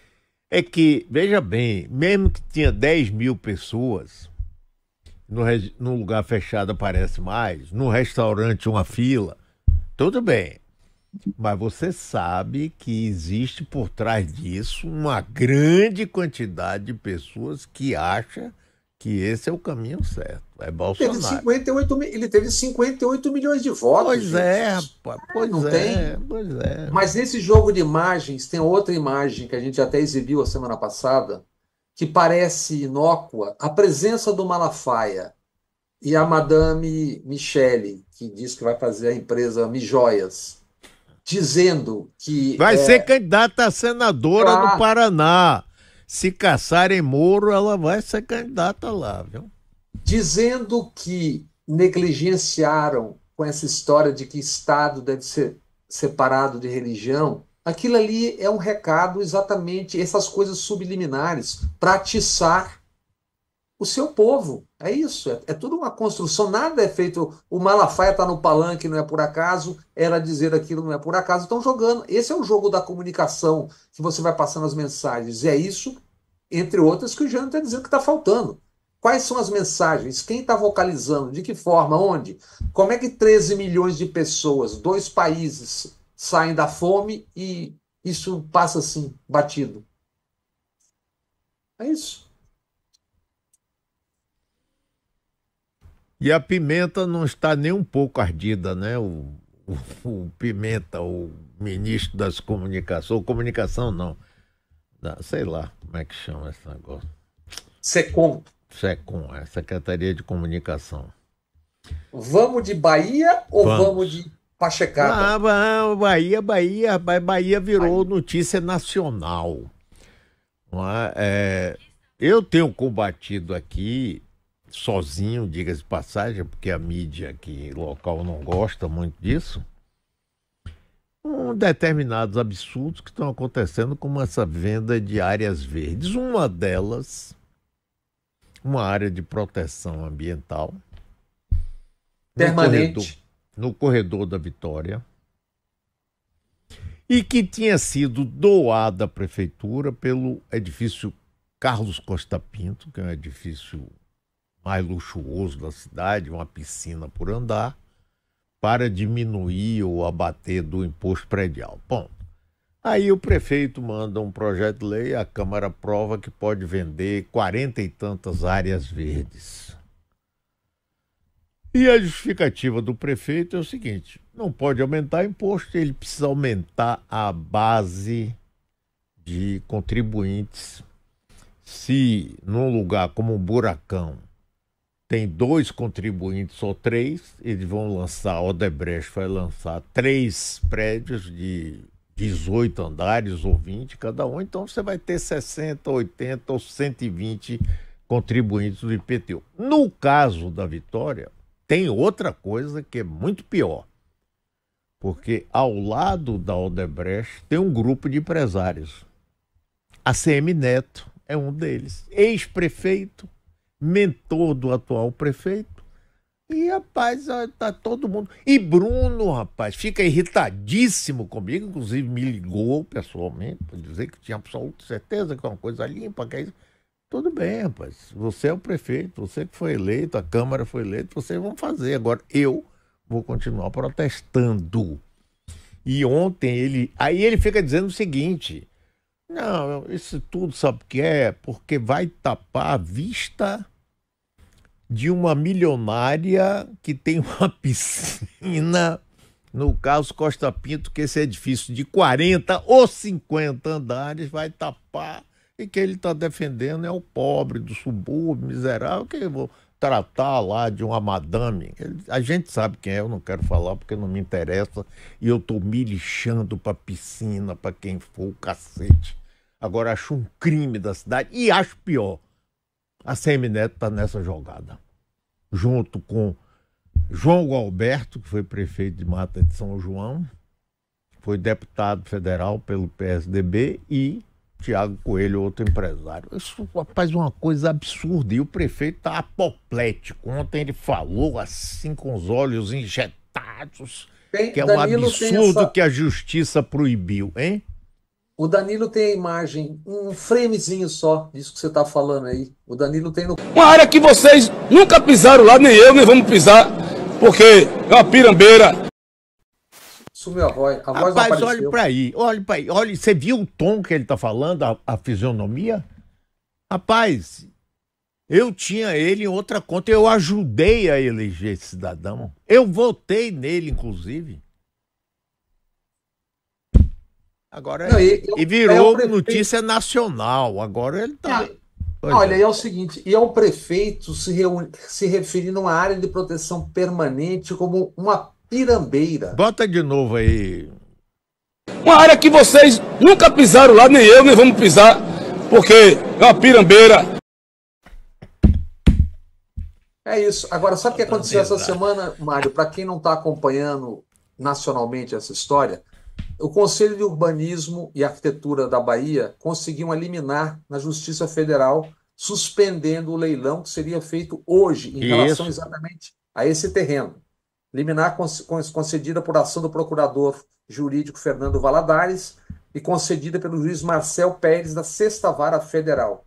Speaker 1: é que, veja bem, mesmo que tinha 10 mil pessoas, no lugar fechado aparece mais, no restaurante uma fila, tudo bem. Mas você sabe que existe por trás disso uma grande quantidade de pessoas que acham que esse é o caminho certo. É Bolsonaro.
Speaker 3: Ele teve 58 milhões de votos.
Speaker 1: Pois é, rapaz. Pois
Speaker 3: não
Speaker 1: é,
Speaker 3: tem?
Speaker 1: pois é.
Speaker 3: Mas nesse jogo de imagens, tem outra imagem que a gente até exibiu a semana passada, que parece inócua. A presença do Malafaia e a Madame Michele, que diz que vai fazer a empresa Mijoias, dizendo que...
Speaker 1: Vai ser candidata a senadora
Speaker 3: Claro.
Speaker 1: no Paraná. Se caçarem Moro, ela vai ser candidata lá, viu?
Speaker 3: Dizendo que negligenciaram com essa história de que Estado deve ser separado de religião. Aquilo ali é um recado exatamente, essas coisas subliminares, para atiçar o seu povo. É isso, é tudo uma construção, nada é feito. O Malafaia está no palanque, não é por acaso, ela dizer aquilo não é por acaso, estão jogando. Esse é o jogo da comunicação, que você vai passando as mensagens. E é isso, entre outras, que o Jânio está dizendo que está faltando. Quais são as mensagens? Quem está vocalizando? De que forma? Onde? Como é que 13 milhões de pessoas, 2 países, saem da fome e isso passa assim, batido? É isso.
Speaker 1: E a Pimenta não está nem um pouco ardida, né? O Pimenta, o ministro das comunicações, ou comunicação não, sei lá como é que chama esse negócio.
Speaker 3: SECOM.
Speaker 1: SECOM, é Secretaria de Comunicação.
Speaker 3: Vamos de Bahia ou vamos de Pachecada?
Speaker 1: Bahia virou notícia nacional. Não é? Eu tenho combatido aqui, sozinho, diga-se de passagem, porque a mídia aqui local não gosta muito disso, determinados absurdos que estão acontecendo, como essa venda de áreas verdes. Uma delas, uma área de proteção ambiental,
Speaker 3: permanente,
Speaker 1: no corredor da Vitória, e que tinha sido doada à prefeitura pelo edifício Carlos Costa Pinto, que é um edifício mais luxuoso da cidade, uma piscina por andar, para diminuir ou abater do imposto predial. Bom, aí o prefeito manda um projeto de lei, a Câmara aprova que pode vender 40 e tantas áreas verdes. E a justificativa do prefeito é o seguinte: não pode aumentar imposto, ele precisa aumentar a base de contribuintes. Se num lugar como um Buracão tem 2 contribuintes ou 3, eles vão lançar, a Odebrecht vai lançar 3 prédios de 18 andares ou 20 cada um, então você vai ter 60, 80 ou 120 contribuintes do IPTU. No caso da Vitória, tem outra coisa que é muito pior, porque ao lado da Odebrecht tem um grupo de empresários. A CM Neto é um deles, ex-prefeito, mentor do atual prefeito. E, rapaz, tá todo mundo... E Bruno, rapaz, fica irritadíssimo comigo, inclusive me ligou pessoalmente para dizer que tinha absoluta certeza que é uma coisa limpa, que é isso. Tudo bem, rapaz, você é o prefeito, você que foi eleito, a Câmara foi eleita, vocês vão fazer. Agora, eu vou continuar protestando. E ontem ele fica dizendo o seguinte: não, isso tudo sabe o que é? Porque vai tapar a vista de uma milionária que tem uma piscina, no caso Costa Pinto, que esse edifício de 40 ou 50 andares vai tapar, e que ele está defendendo é o pobre do subúrbio, miserável, que eu vou tratar lá de uma madame. A gente sabe quem é, eu não quero falar porque não me interessa, e eu estou me lixando para piscina, para quem for o cacete. Agora, acho um crime da cidade, e acho pior, a CM Neto está nessa jogada, junto com João Gualberto, que foi prefeito de Mata de São João, foi deputado federal pelo PSDB, e Tiago Coelho, outro empresário. Isso, rapaz, uma coisa absurda, e o prefeito está apoplético. Ontem ele falou assim, com os olhos injetados, que é um absurdo que a justiça proibiu, hein?
Speaker 3: O Danilo tem a imagem, um framezinho só disso que você está falando aí. O Danilo tem no...
Speaker 7: Uma área que vocês nunca pisaram lá, nem eu, nem vamos pisar, porque é uma pirambeira.
Speaker 3: Sumiu a voz não
Speaker 1: Rapaz,
Speaker 3: apareceu.
Speaker 1: olha pra aí, olha, você viu o tom que ele tá falando, a fisionomia? Rapaz, eu tinha ele em outra conta, eu ajudei a eleger esse cidadão. Eu votei nele, inclusive. Agora,
Speaker 3: Não,
Speaker 1: e virou notícia nacional. Agora ele tá...
Speaker 3: Olha, é o seguinte, e é o prefeito se referindo a uma área de proteção permanente como uma pirambeira.
Speaker 1: Bota de novo aí.
Speaker 7: Uma área que vocês nunca pisaram lá, nem eu, nem vamos pisar, porque é uma pirambeira.
Speaker 3: É isso. Agora, sabe o que aconteceu essa semana, Mário? Para quem não está acompanhando nacionalmente essa história, o Conselho de Urbanismo e Arquitetura da Bahia conseguiu eliminar na Justiça Federal, suspendendo o leilão que seria feito hoje em relação exatamente a esse terreno. Liminar concedida por ação do procurador jurídico Fernando Valadares e concedida pelo juiz Marcel Pérez da Sexta Vara Federal.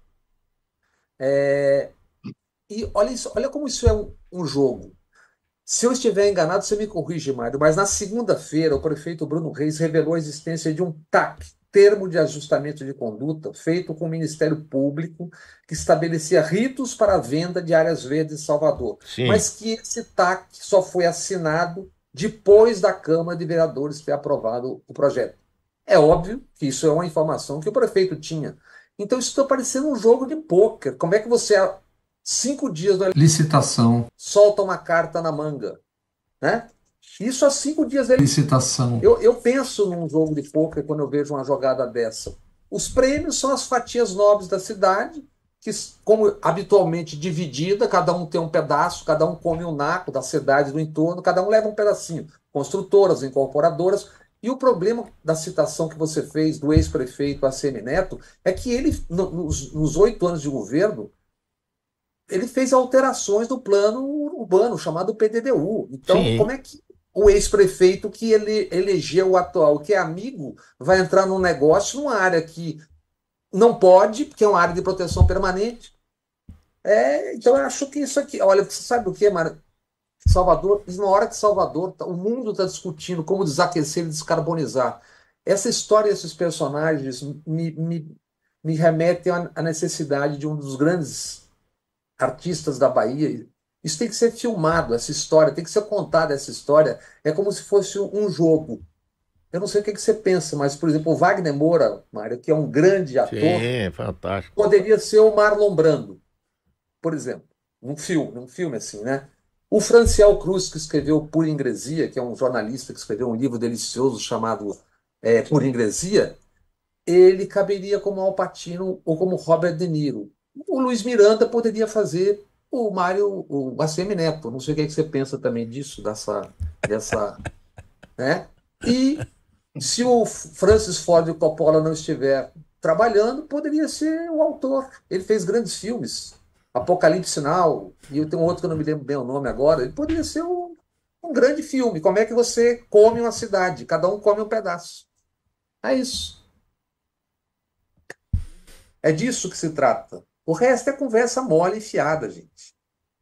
Speaker 3: E olha isso, olha como isso é um jogo. Se eu estiver enganado, você me corrige, Mário, mas na segunda-feira o prefeito Bruno Reis revelou a existência de um TAC, Termo de Ajustamento de Conduta, feito com o Ministério Público, que estabelecia ritos para a venda de áreas verdes em Salvador.
Speaker 1: Sim.
Speaker 3: Mas que esse TAC só foi assinado depois da Câmara de Vereadores ter aprovado o projeto. É óbvio que isso é uma informação que o prefeito tinha. Então isso está parecendo um jogo de pôquer. Como é que você... 5 dias da licitação, solta uma carta na manga, né? Isso há 5 dias da licitação. Eu penso num jogo de pôquer quando eu vejo uma jogada dessa. Os prêmios são as fatias nobres da cidade, que, como habitualmente dividida, cada um tem um pedaço, cada um come um naco da cidade do entorno, cada um leva um pedacinho. Construtoras, incorporadoras. E o problema da citação que você fez do ex-prefeito ACM Neto é que ele, nos 8 anos de governo, ele fez alterações no plano urbano, chamado PDDU. Então,
Speaker 1: Sim.
Speaker 3: Como é que o ex-prefeito que ele elegeu o atual, que é amigo, vai entrar num negócio, numa área que não pode, porque é uma área de proteção permanente? Então, eu acho que isso aqui... Olha, você sabe o que, Mário? Salvador, na hora que Salvador, o mundo está discutindo como desaquecer e descarbonizar. Essa história, esses personagens, me remetem à necessidade de um dos grandes artistas da Bahia. Isso tem que ser filmado, essa história, tem que ser contada essa história. É como se fosse um jogo. Eu não sei o que você pensa, mas, por exemplo, o Wagner Moura, Mário, que é um grande ator,
Speaker 1: Sim, fantástico.
Speaker 3: poderia ser o Marlon Brando, por exemplo, num filme assim, né? O Franciel Cruz, que escreveu Pura Ingresia, que é um jornalista que escreveu um livro delicioso chamado Pura Ingresia, ele caberia como Al Pacino ou como Robert De Niro. O Luiz Miranda poderia fazer o ACM Neto. Não sei o que você pensa também disso, dessa, né? E se o Francis Ford Coppola não estiver trabalhando, poderia ser o autor. Ele fez grandes filmes, Apocalipse Now, e eu tenho outro que eu não me lembro bem o nome agora. Ele poderia ser um grande filme. Como é que você come uma cidade? Cada um come um pedaço. É isso. É disso que se trata. O resto é conversa mole e fiada, gente.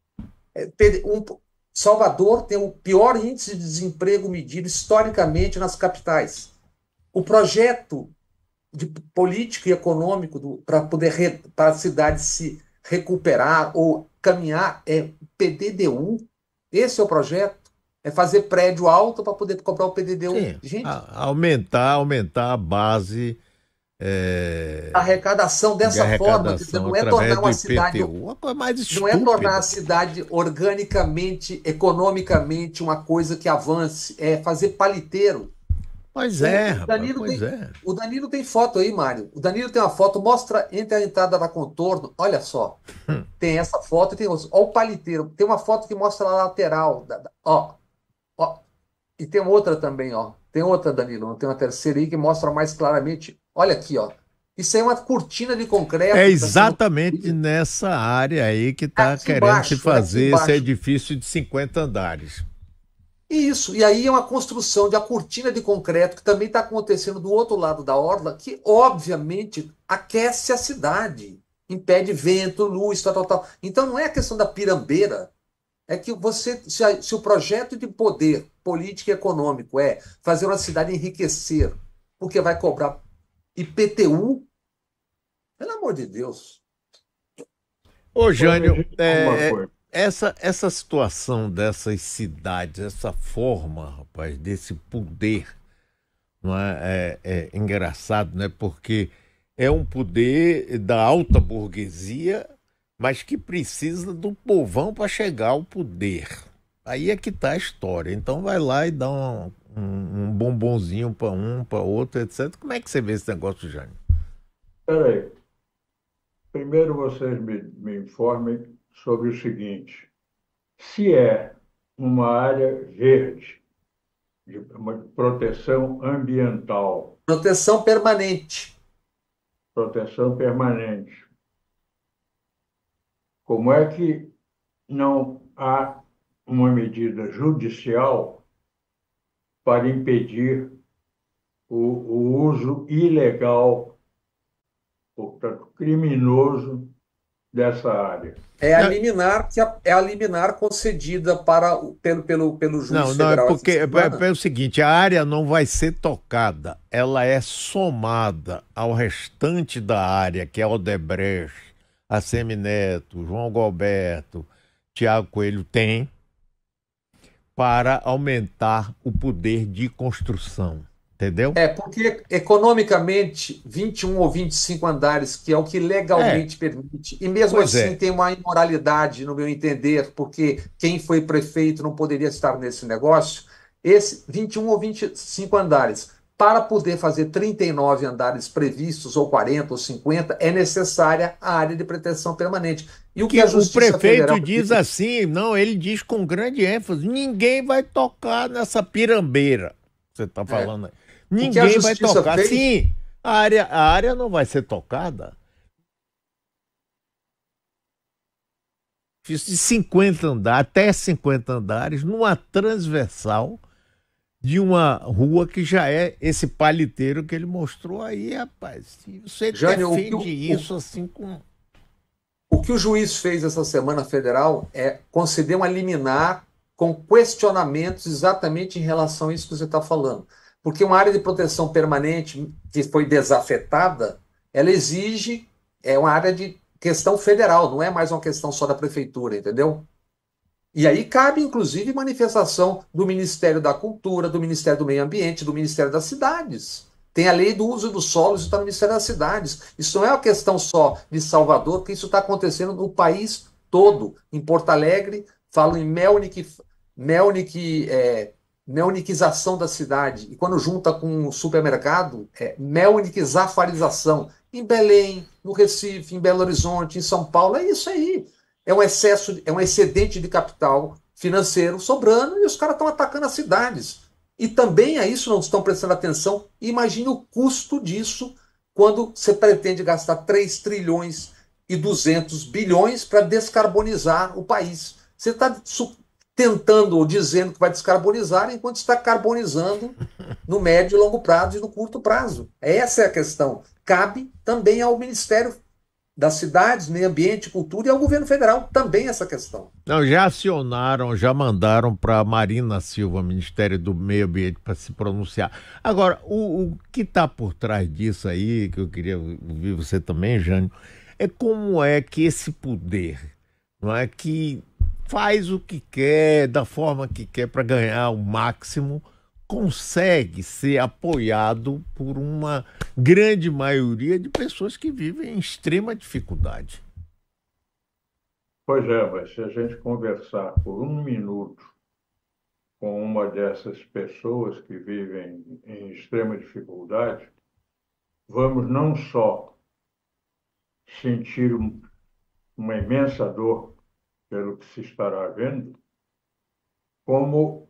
Speaker 3: Salvador tem o pior índice de desemprego medido historicamente nas capitais. O projeto de político e econômico para a cidade se recuperar ou caminhar é PDDU. Esse é o projeto. É fazer prédio alto para poder comprar o PDDU.
Speaker 1: Sim,
Speaker 3: gente,
Speaker 1: aumentar a base...
Speaker 3: a arrecadação dessa forma, não é tornar uma cidade,
Speaker 1: uma coisa mais
Speaker 3: não é tornar a cidade organicamente, economicamente uma coisa que avance, é fazer paliteiro.
Speaker 1: Pois é,
Speaker 3: O Danilo tem foto aí, Mário. O Danilo tem uma foto, mostra entre a entrada da Contorno, olha só. Tem essa foto e tem outra. Olha o paliteiro. Tem uma foto que mostra a lateral. Ó. E tem outra também, ó. Tem outra, Danilo, tem uma terceira aí que mostra mais claramente. Olha aqui, ó. Isso aí é uma cortina de concreto.
Speaker 1: É exatamente nessa área aí que está querendo se fazer esse edifício de 50 andares.
Speaker 3: Isso, e aí é uma construção de uma cortina de concreto que também está acontecendo do outro lado da orla, que obviamente aquece a cidade, impede vento, luz, tal, tal, tal. Então não é a questão da pirambeira, é que você, se o projeto de poder político e econômico é fazer uma cidade enriquecer, porque vai cobrar IPTU, pelo amor de Deus.
Speaker 1: Ô, Jânio,
Speaker 2: Me diga uma coisa.
Speaker 1: essa situação dessas cidades, essa forma, rapaz, desse poder, não é engraçado, né? Porque é um poder da alta burguesia, mas que precisa do povão para chegar ao poder. Aí é que está a história. Então vai lá e dá um bombonzinho para um, para outro, etc. Como é que você vê esse negócio, Jânio?
Speaker 2: Espera aí. Primeiro vocês me informem sobre o seguinte: se é uma área verde, de uma proteção ambiental,
Speaker 3: Proteção permanente.
Speaker 2: proteção permanente, como é que não há uma medida judicial para impedir o uso ilegal, portanto, criminoso dessa área?
Speaker 3: É a liminar é a liminar concedida pelo juiz
Speaker 1: Não, é
Speaker 3: federal essa
Speaker 1: porque
Speaker 3: semana.
Speaker 1: é o seguinte, a área não vai ser tocada, ela é somada ao restante da área, que é Odebrecht, a Semineto, João Galberto, Tiago Coelho tem, para aumentar o poder de construção, entendeu?
Speaker 3: É, porque economicamente, 21 ou 25 andares, que é o que
Speaker 1: É,
Speaker 3: legalmente permite, e mesmo
Speaker 1: pois
Speaker 3: assim
Speaker 1: é.
Speaker 3: tem uma imoralidade, no meu entender, porque quem foi prefeito não poderia estar nesse negócio, esse 21 ou 25 andares, para poder fazer 39 andares previstos, ou 40 ou 50, é necessária a área de proteção permanente. E o que
Speaker 1: Que
Speaker 3: a
Speaker 1: o
Speaker 3: Justiça
Speaker 1: prefeito
Speaker 3: Federal
Speaker 1: diz assim, não, ele diz com grande ênfase, ninguém vai tocar nessa pirambeira. Você está
Speaker 3: é,
Speaker 1: falando aí.
Speaker 3: o que a
Speaker 1: Ninguém vai
Speaker 3: Justiça
Speaker 1: tocar.
Speaker 3: fez.
Speaker 1: Sim, a área não vai ser tocada. Fiz de 50 andares, até 50 andares, numa transversal de uma rua que já é esse paliteiro que ele mostrou aí, rapaz. E você
Speaker 3: Jânio,
Speaker 1: defende isso assim com...
Speaker 3: o que o juiz fez essa semana federal é conceder uma liminar com questionamentos exatamente em relação a isso que você está falando. Porque uma área de proteção permanente que foi desafetada, ela exige, é uma área de questão federal, não é mais uma questão só da prefeitura, entendeu? E aí cabe, inclusive, manifestação do Ministério da Cultura, do Ministério do Meio Ambiente, do Ministério das Cidades. Tem a lei do uso dos solos, isso está no Ministério das Cidades. Isso não é uma questão só de Salvador, porque isso está acontecendo no país todo. Em Porto Alegre, falam em Melnick, melniquização da cidade. E quando junta com o supermercado, é melniquizafarização. Em Belém, no Recife, em Belo Horizonte, em São Paulo, é isso aí. É um excesso, é um excedente de capital financeiro sobrando e os caras estão atacando as cidades. E também a isso não estão prestando atenção. Imagine o custo disso quando você pretende gastar 3 trilhões e 200 bilhões para descarbonizar o país. Você está tentando ou dizendo que vai descarbonizar enquanto está carbonizando no médio e longo prazo e no curto prazo. Essa é a questão. Cabe também ao Ministério das Cidades, Meio Ambiente, Cultura e ao governo federal também essa questão.
Speaker 1: Não, já acionaram, já mandaram para Marina Silva, Ministério do Meio Ambiente, para se pronunciar. Agora, o que está por trás disso aí, que eu queria ouvir você também, Jânio, é como é que esse poder, não é, que faz o que quer, da forma que quer para ganhar o máximo, consegue ser apoiado por uma grande maioria de pessoas que vivem em extrema dificuldade.
Speaker 2: Pois é, mas se a gente conversar por um minuto com uma dessas pessoas que vivem em extrema dificuldade, vamos não só sentir uma imensa dor pelo que se estará vendo, como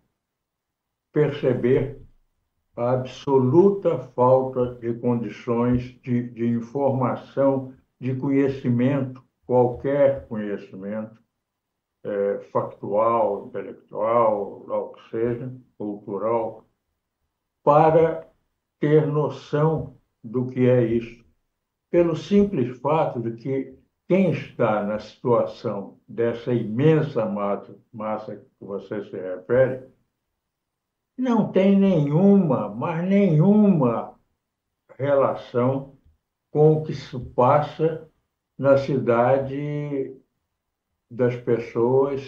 Speaker 2: perceber a absoluta falta de condições de informação, de conhecimento, qualquer conhecimento, factual, intelectual, lá o que seja, cultural, para ter noção do que é isso. Pelo simples fato de que quem está na situação dessa imensa massa que você se refere, não tem mas nenhuma relação com o que se passa na cidade das pessoas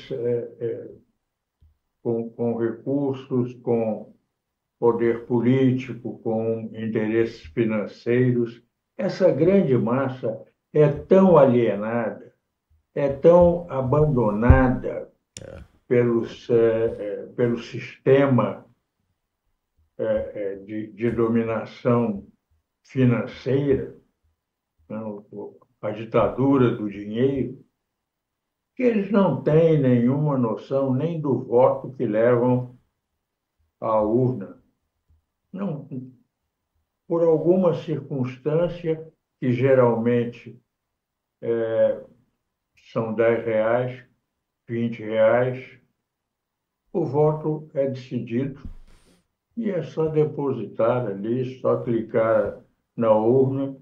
Speaker 2: com recursos, com poder político, com interesses financeiros. Essa grande massa é tão alienada, é tão abandonada pelo sistema de dominação financeira, a ditadura do dinheiro, que eles não têm nenhuma noção nem do voto que levam à urna. Não, por alguma circunstância, que geralmente são R$10, R$20, o voto é decidido e é só depositar ali, só clicar na urna.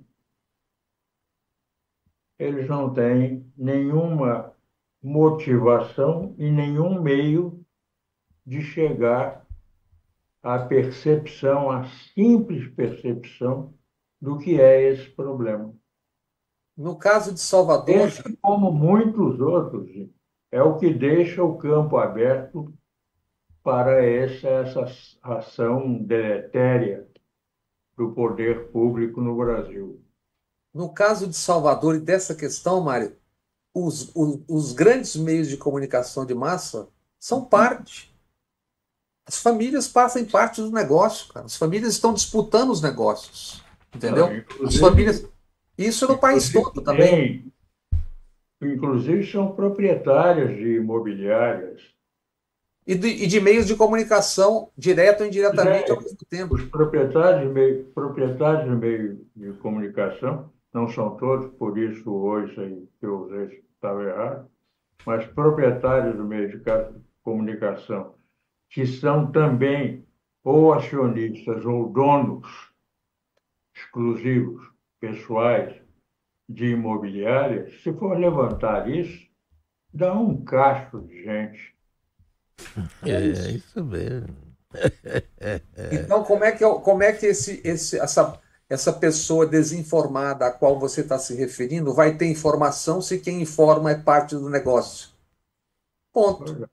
Speaker 2: Eles não têm nenhuma motivação e nenhum meio de chegar à percepção, à simples percepção do que é esse problema.
Speaker 3: No caso de Salvador...
Speaker 2: Esse, como muitos outros, é o que deixa o campo aberto para essa ação deletéria do poder público no Brasil.
Speaker 3: No caso de Salvador e dessa questão, Mário, os grandes meios de comunicação de massa são parte. As famílias fazem parte do negócio, cara. As famílias estão disputando os negócios, entendeu? As famílias... Isso no país todo também.
Speaker 2: Inclusive são proprietárias de imobiliárias.
Speaker 3: E de meios de comunicação, direto ou indiretamente, ao mesmo tempo.
Speaker 2: Os proprietários de meio de comunicação, não são todos, por isso hoje que eu usei estava errado, mas proprietários do meio de comunicação, que são também ou acionistas ou donos exclusivos, pessoais, de imobiliárias, se for levantar isso, dá um cacho de gente.
Speaker 1: É isso mesmo.
Speaker 3: Então, como é que essa pessoa desinformada a qual você está se referindo vai ter informação se quem informa é parte do negócio? Ponto.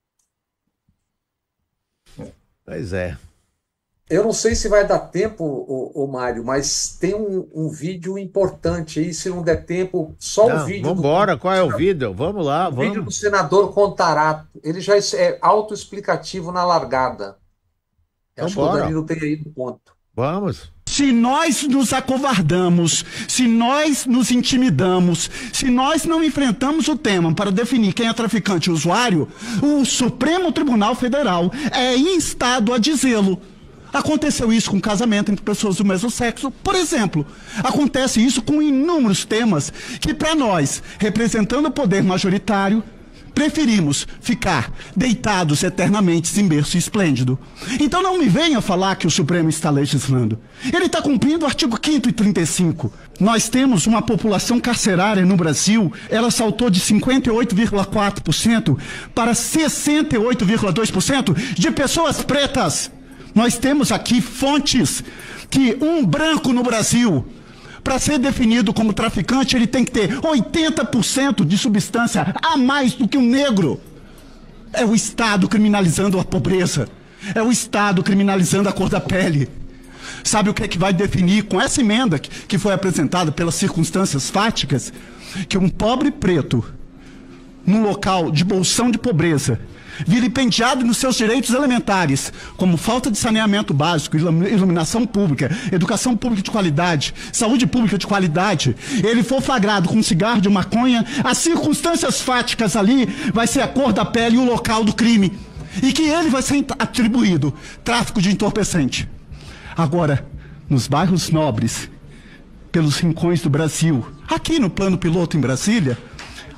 Speaker 1: Pois é.
Speaker 3: Eu não sei se vai dar tempo, Mário, mas tem um vídeo importante aí, se não der tempo, só o vídeo...
Speaker 1: Vamos embora, qual é o vídeo? Vamos lá, vamos.
Speaker 3: O vídeo do senador Contarato. Ele já é autoexplicativo na largada. Acho que o Danilo tem aí no ponto.
Speaker 1: Vamos.
Speaker 8: Se nós nos acovardamos, se nós nos intimidamos, se nós não enfrentamos o tema para definir quem é traficante e usuário, o Supremo Tribunal Federal é instado a dizê-lo. Aconteceu isso com casamento entre pessoas do mesmo sexo, por exemplo. Acontece isso com inúmeros temas que, para nós, representando o poder majoritário, preferimos ficar deitados eternamente em berço esplêndido. Então não me venha falar que o Supremo está legislando. Ele está cumprindo o artigo 5º e 35. Nós temos uma população carcerária no Brasil, ela saltou de 58,4% para 68,2% de pessoas pretas. Nós temos aqui fontes que um branco no Brasil, para ser definido como traficante, ele tem que ter 80% de substância a mais do que um negro. É o Estado criminalizando a pobreza. É o Estado criminalizando a cor da pele. Sabe o que é que vai definir com essa emenda que foi apresentada pelas circunstâncias fáticas? Que um pobre preto, num local de bolsão de pobreza, vilipendiado nos seus direitos elementares, como falta de saneamento básico, iluminação pública, educação pública de qualidade, saúde pública de qualidade, ele for flagrado com um cigarro de maconha, as circunstâncias fáticas ali vai ser a cor da pele e o local do crime. E que ele vai ser atribuído tráfico de entorpecente. Agora, nos bairros nobres, pelos rincões do Brasil, aqui no plano piloto em Brasília,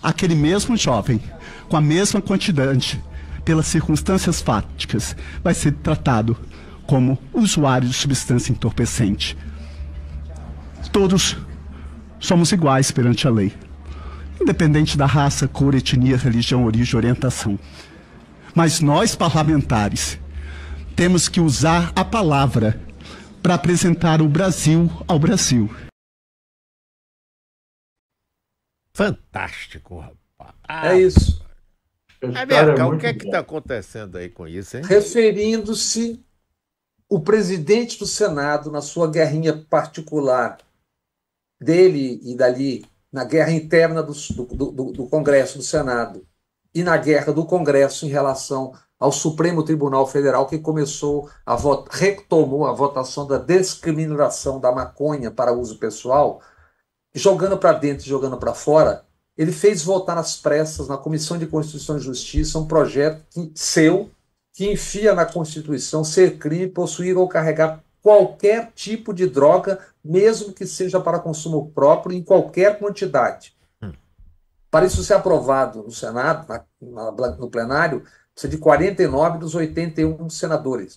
Speaker 8: aquele mesmo jovem, com a mesma quantidade, pelas circunstâncias fáticas, vai ser tratado como usuário de substância entorpecente. Todos somos iguais perante a lei, independente da raça, cor, etnia, religião, origem, orientação. Mas nós, parlamentares, temos que usar a palavra para apresentar o Brasil ao Brasil.
Speaker 1: Fantástico, rapaz.
Speaker 3: É isso.
Speaker 1: O que é que está acontecendo aí com isso, hein?
Speaker 3: Referindo-se o presidente do Senado, na sua guerrinha particular dele e dali, na guerra interna do Congresso, do Senado, e na guerra do Congresso em relação ao Supremo Tribunal Federal, que retomou a votação da descriminalização da maconha para uso pessoal, jogando para dentro e jogando para fora. Ele fez votar às pressas, na Comissão de Constituição e Justiça, um projeto que enfia na Constituição ser crime possuir ou carregar qualquer tipo de droga, mesmo que seja para consumo próprio, em qualquer quantidade. Para isso ser aprovado no Senado, no plenário, precisa de 49 dos 81 senadores.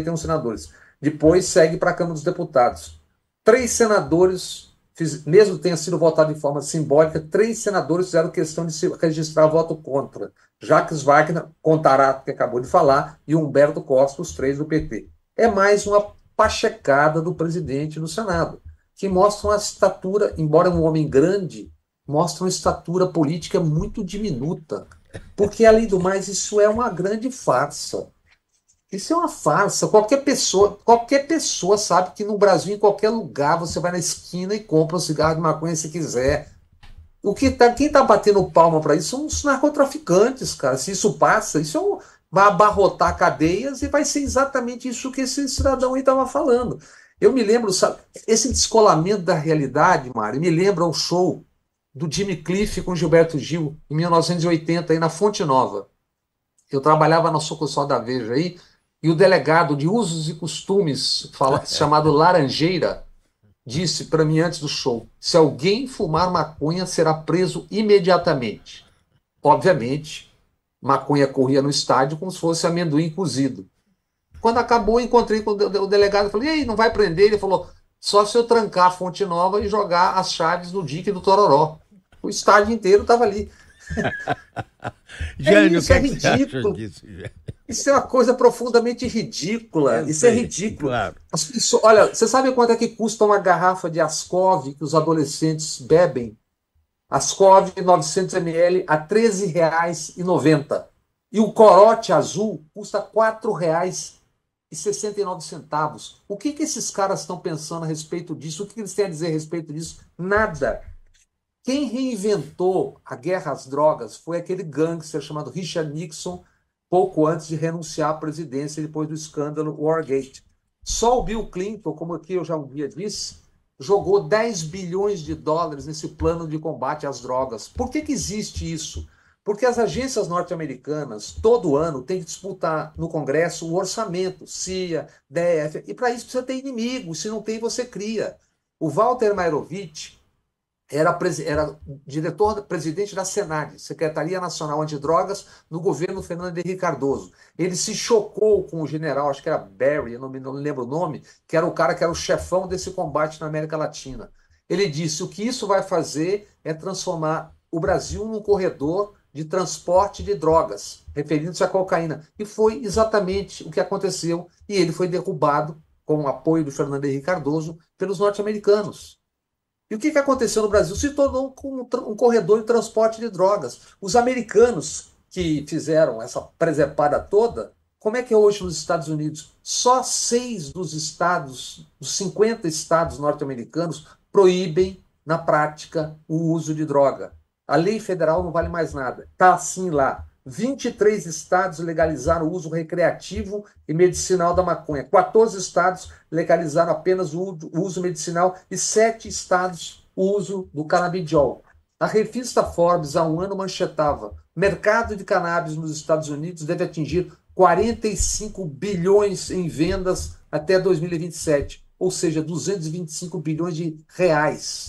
Speaker 3: Depois segue para a Câmara dos Deputados. 3 senadores, mesmo tenha sido votado de forma simbólica, 3 senadores fizeram questão de se registrar voto contra. Jacques Wagner, Contarato, que acabou de falar, e Humberto Costa, os 3 do PT. É mais uma pachecada do presidente do Senado, que mostra uma estatura, embora um homem grande, mostra uma estatura política muito diminuta. Porque, além do mais, isso é uma grande farsa. Isso é uma farsa. Qualquer pessoa sabe que no Brasil, em qualquer lugar, você vai na esquina e compra um cigarro de maconha se quiser. Quem está batendo palma para isso são os narcotraficantes, cara. Se isso passa, vai abarrotar cadeias e vai ser exatamente isso que esse cidadão aí estava falando. Eu me lembro, sabe, esse descolamento da realidade, Mário, me lembra um show do Jimmy Cliff com Gilberto Gil, em 1980, aí na Fonte Nova. Eu trabalhava na sucursal da Veja aí, e o delegado de usos e costumes, chamado Laranjeira, disse para mim antes do show: se alguém fumar maconha, será preso imediatamente. Obviamente, maconha corria no estádio como se fosse amendoim cozido. Quando acabou, encontrei com o delegado, falei: e aí, não vai prender? Ele falou: só se eu trancar a Fonte Nova e jogar as chaves no dique do Tororó. O estádio inteiro estava ali.
Speaker 1: Jânio,
Speaker 3: isso é ridículo. Isso é uma coisa profundamente ridícula. Isso é ridículo. Claro. As pessoas, olha, você sabe quanto é que custa uma garrafa de Ascov que os adolescentes bebem? Ascov 900 ml a R$ 13,90. E o corote azul custa R$ 4,69. O que esses caras estão pensando a respeito disso? O que eles têm a dizer a respeito disso? Nada. Quem reinventou a guerra às drogas foi aquele gangster chamado Richard Nixon, pouco antes de renunciar à presidência depois do escândalo Watergate. Só o Bill Clinton, como aqui eu já um dia disse, jogou 10 bilhões de dólares nesse plano de combate às drogas. Por que existe isso? Porque as agências norte-americanas, todo ano, têm que disputar no Congresso o orçamento, CIA, DF, e para isso precisa ter inimigo, se não tem, você cria. O Walter Mairovich era presidente da Senad, Secretaria Nacional Antidrogas, no governo Fernando Henrique Cardoso. Ele se chocou com o general, acho que era Barry, eu não lembro o nome, que era o cara que era o chefão desse combate na América Latina. Ele disse: o que isso vai fazer é transformar o Brasil num corredor de transporte de drogas, referindo-se à cocaína. E foi exatamente o que aconteceu, e ele foi derrubado, com o apoio do Fernando Henrique Cardoso, pelos norte-americanos. E o que aconteceu no Brasil? Se tornou um corredor de transporte de drogas. Os americanos que fizeram essa presepada toda, como é que é hoje nos Estados Unidos? Só 6 dos 50 estados norte-americanos proíbem, na prática, o uso de droga. A lei federal não vale mais nada. Está assim lá. 23 estados legalizaram o uso recreativo e medicinal da maconha. 14 estados legalizaram apenas o uso medicinal e 7 estados o uso do canabidiol. A revista Forbes, há um ano, manchetava: mercado de cannabis nos Estados Unidos deve atingir 45 bilhões em vendas até 2027, ou seja, 225 bilhões de reais.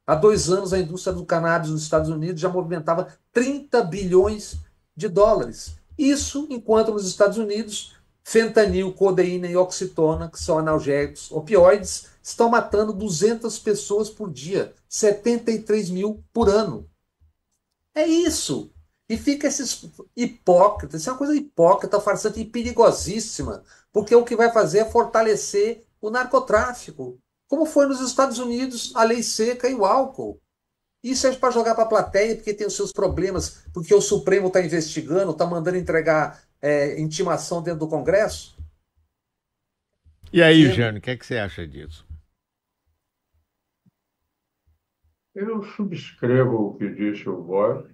Speaker 3: Há 2 anos, a indústria do cannabis nos Estados Unidos já movimentava 30 bilhões de dólares. Isso enquanto nos Estados Unidos, fentanil, codeína e oxitona, que são analgésicos, opioides, estão matando 200 pessoas por dia, 73 mil por ano. É isso. E fica esses hipócritas, isso é uma coisa hipócrita, farsante e perigosíssima, porque o que vai fazer é fortalecer o narcotráfico, como foi nos Estados Unidos a lei seca e o álcool. Isso é para jogar para a plateia, porque tem os seus problemas, porque o Supremo está investigando, está mandando entregar intimação dentro do Congresso.
Speaker 1: E aí, Jânio, o que você acha disso?
Speaker 2: Eu subscrevo o que disse o Bob.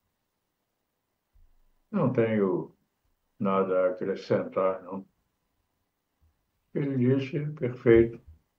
Speaker 2: Não tenho nada a acrescentar, não. Ele disse perfeito.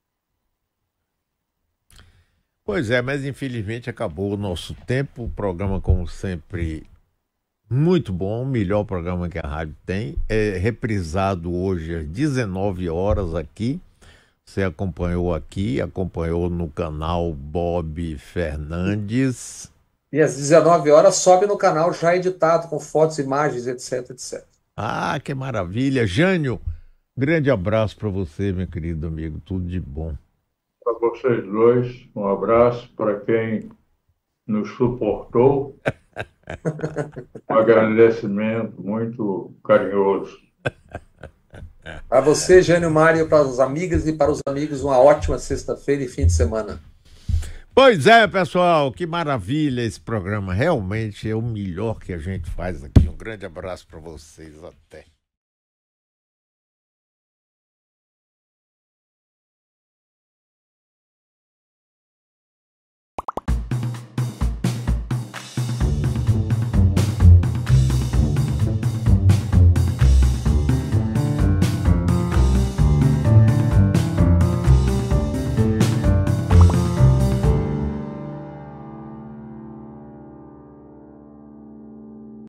Speaker 1: Pois é, mas infelizmente acabou o nosso tempo. O programa, como sempre, muito bom, o melhor programa que a rádio tem. É reprisado hoje às 19 horas aqui. Você acompanhou aqui, acompanhou no canal Bob Fernandes.
Speaker 3: E às 19 horas sobe no canal já editado, com fotos, imagens, etc, etc.
Speaker 1: Ah, que maravilha. Jânio, grande abraço para você, meu querido amigo. Tudo de bom.
Speaker 2: Para vocês dois, um abraço para quem nos suportou. Um agradecimento muito carinhoso.
Speaker 3: Para você, Jânio Mário, para as amigas e para os amigos, uma ótima sexta-feira e fim de semana.
Speaker 1: Pois é, pessoal, que maravilha esse programa. Realmente é o melhor que a gente faz aqui. Um grande abraço para vocês. Até.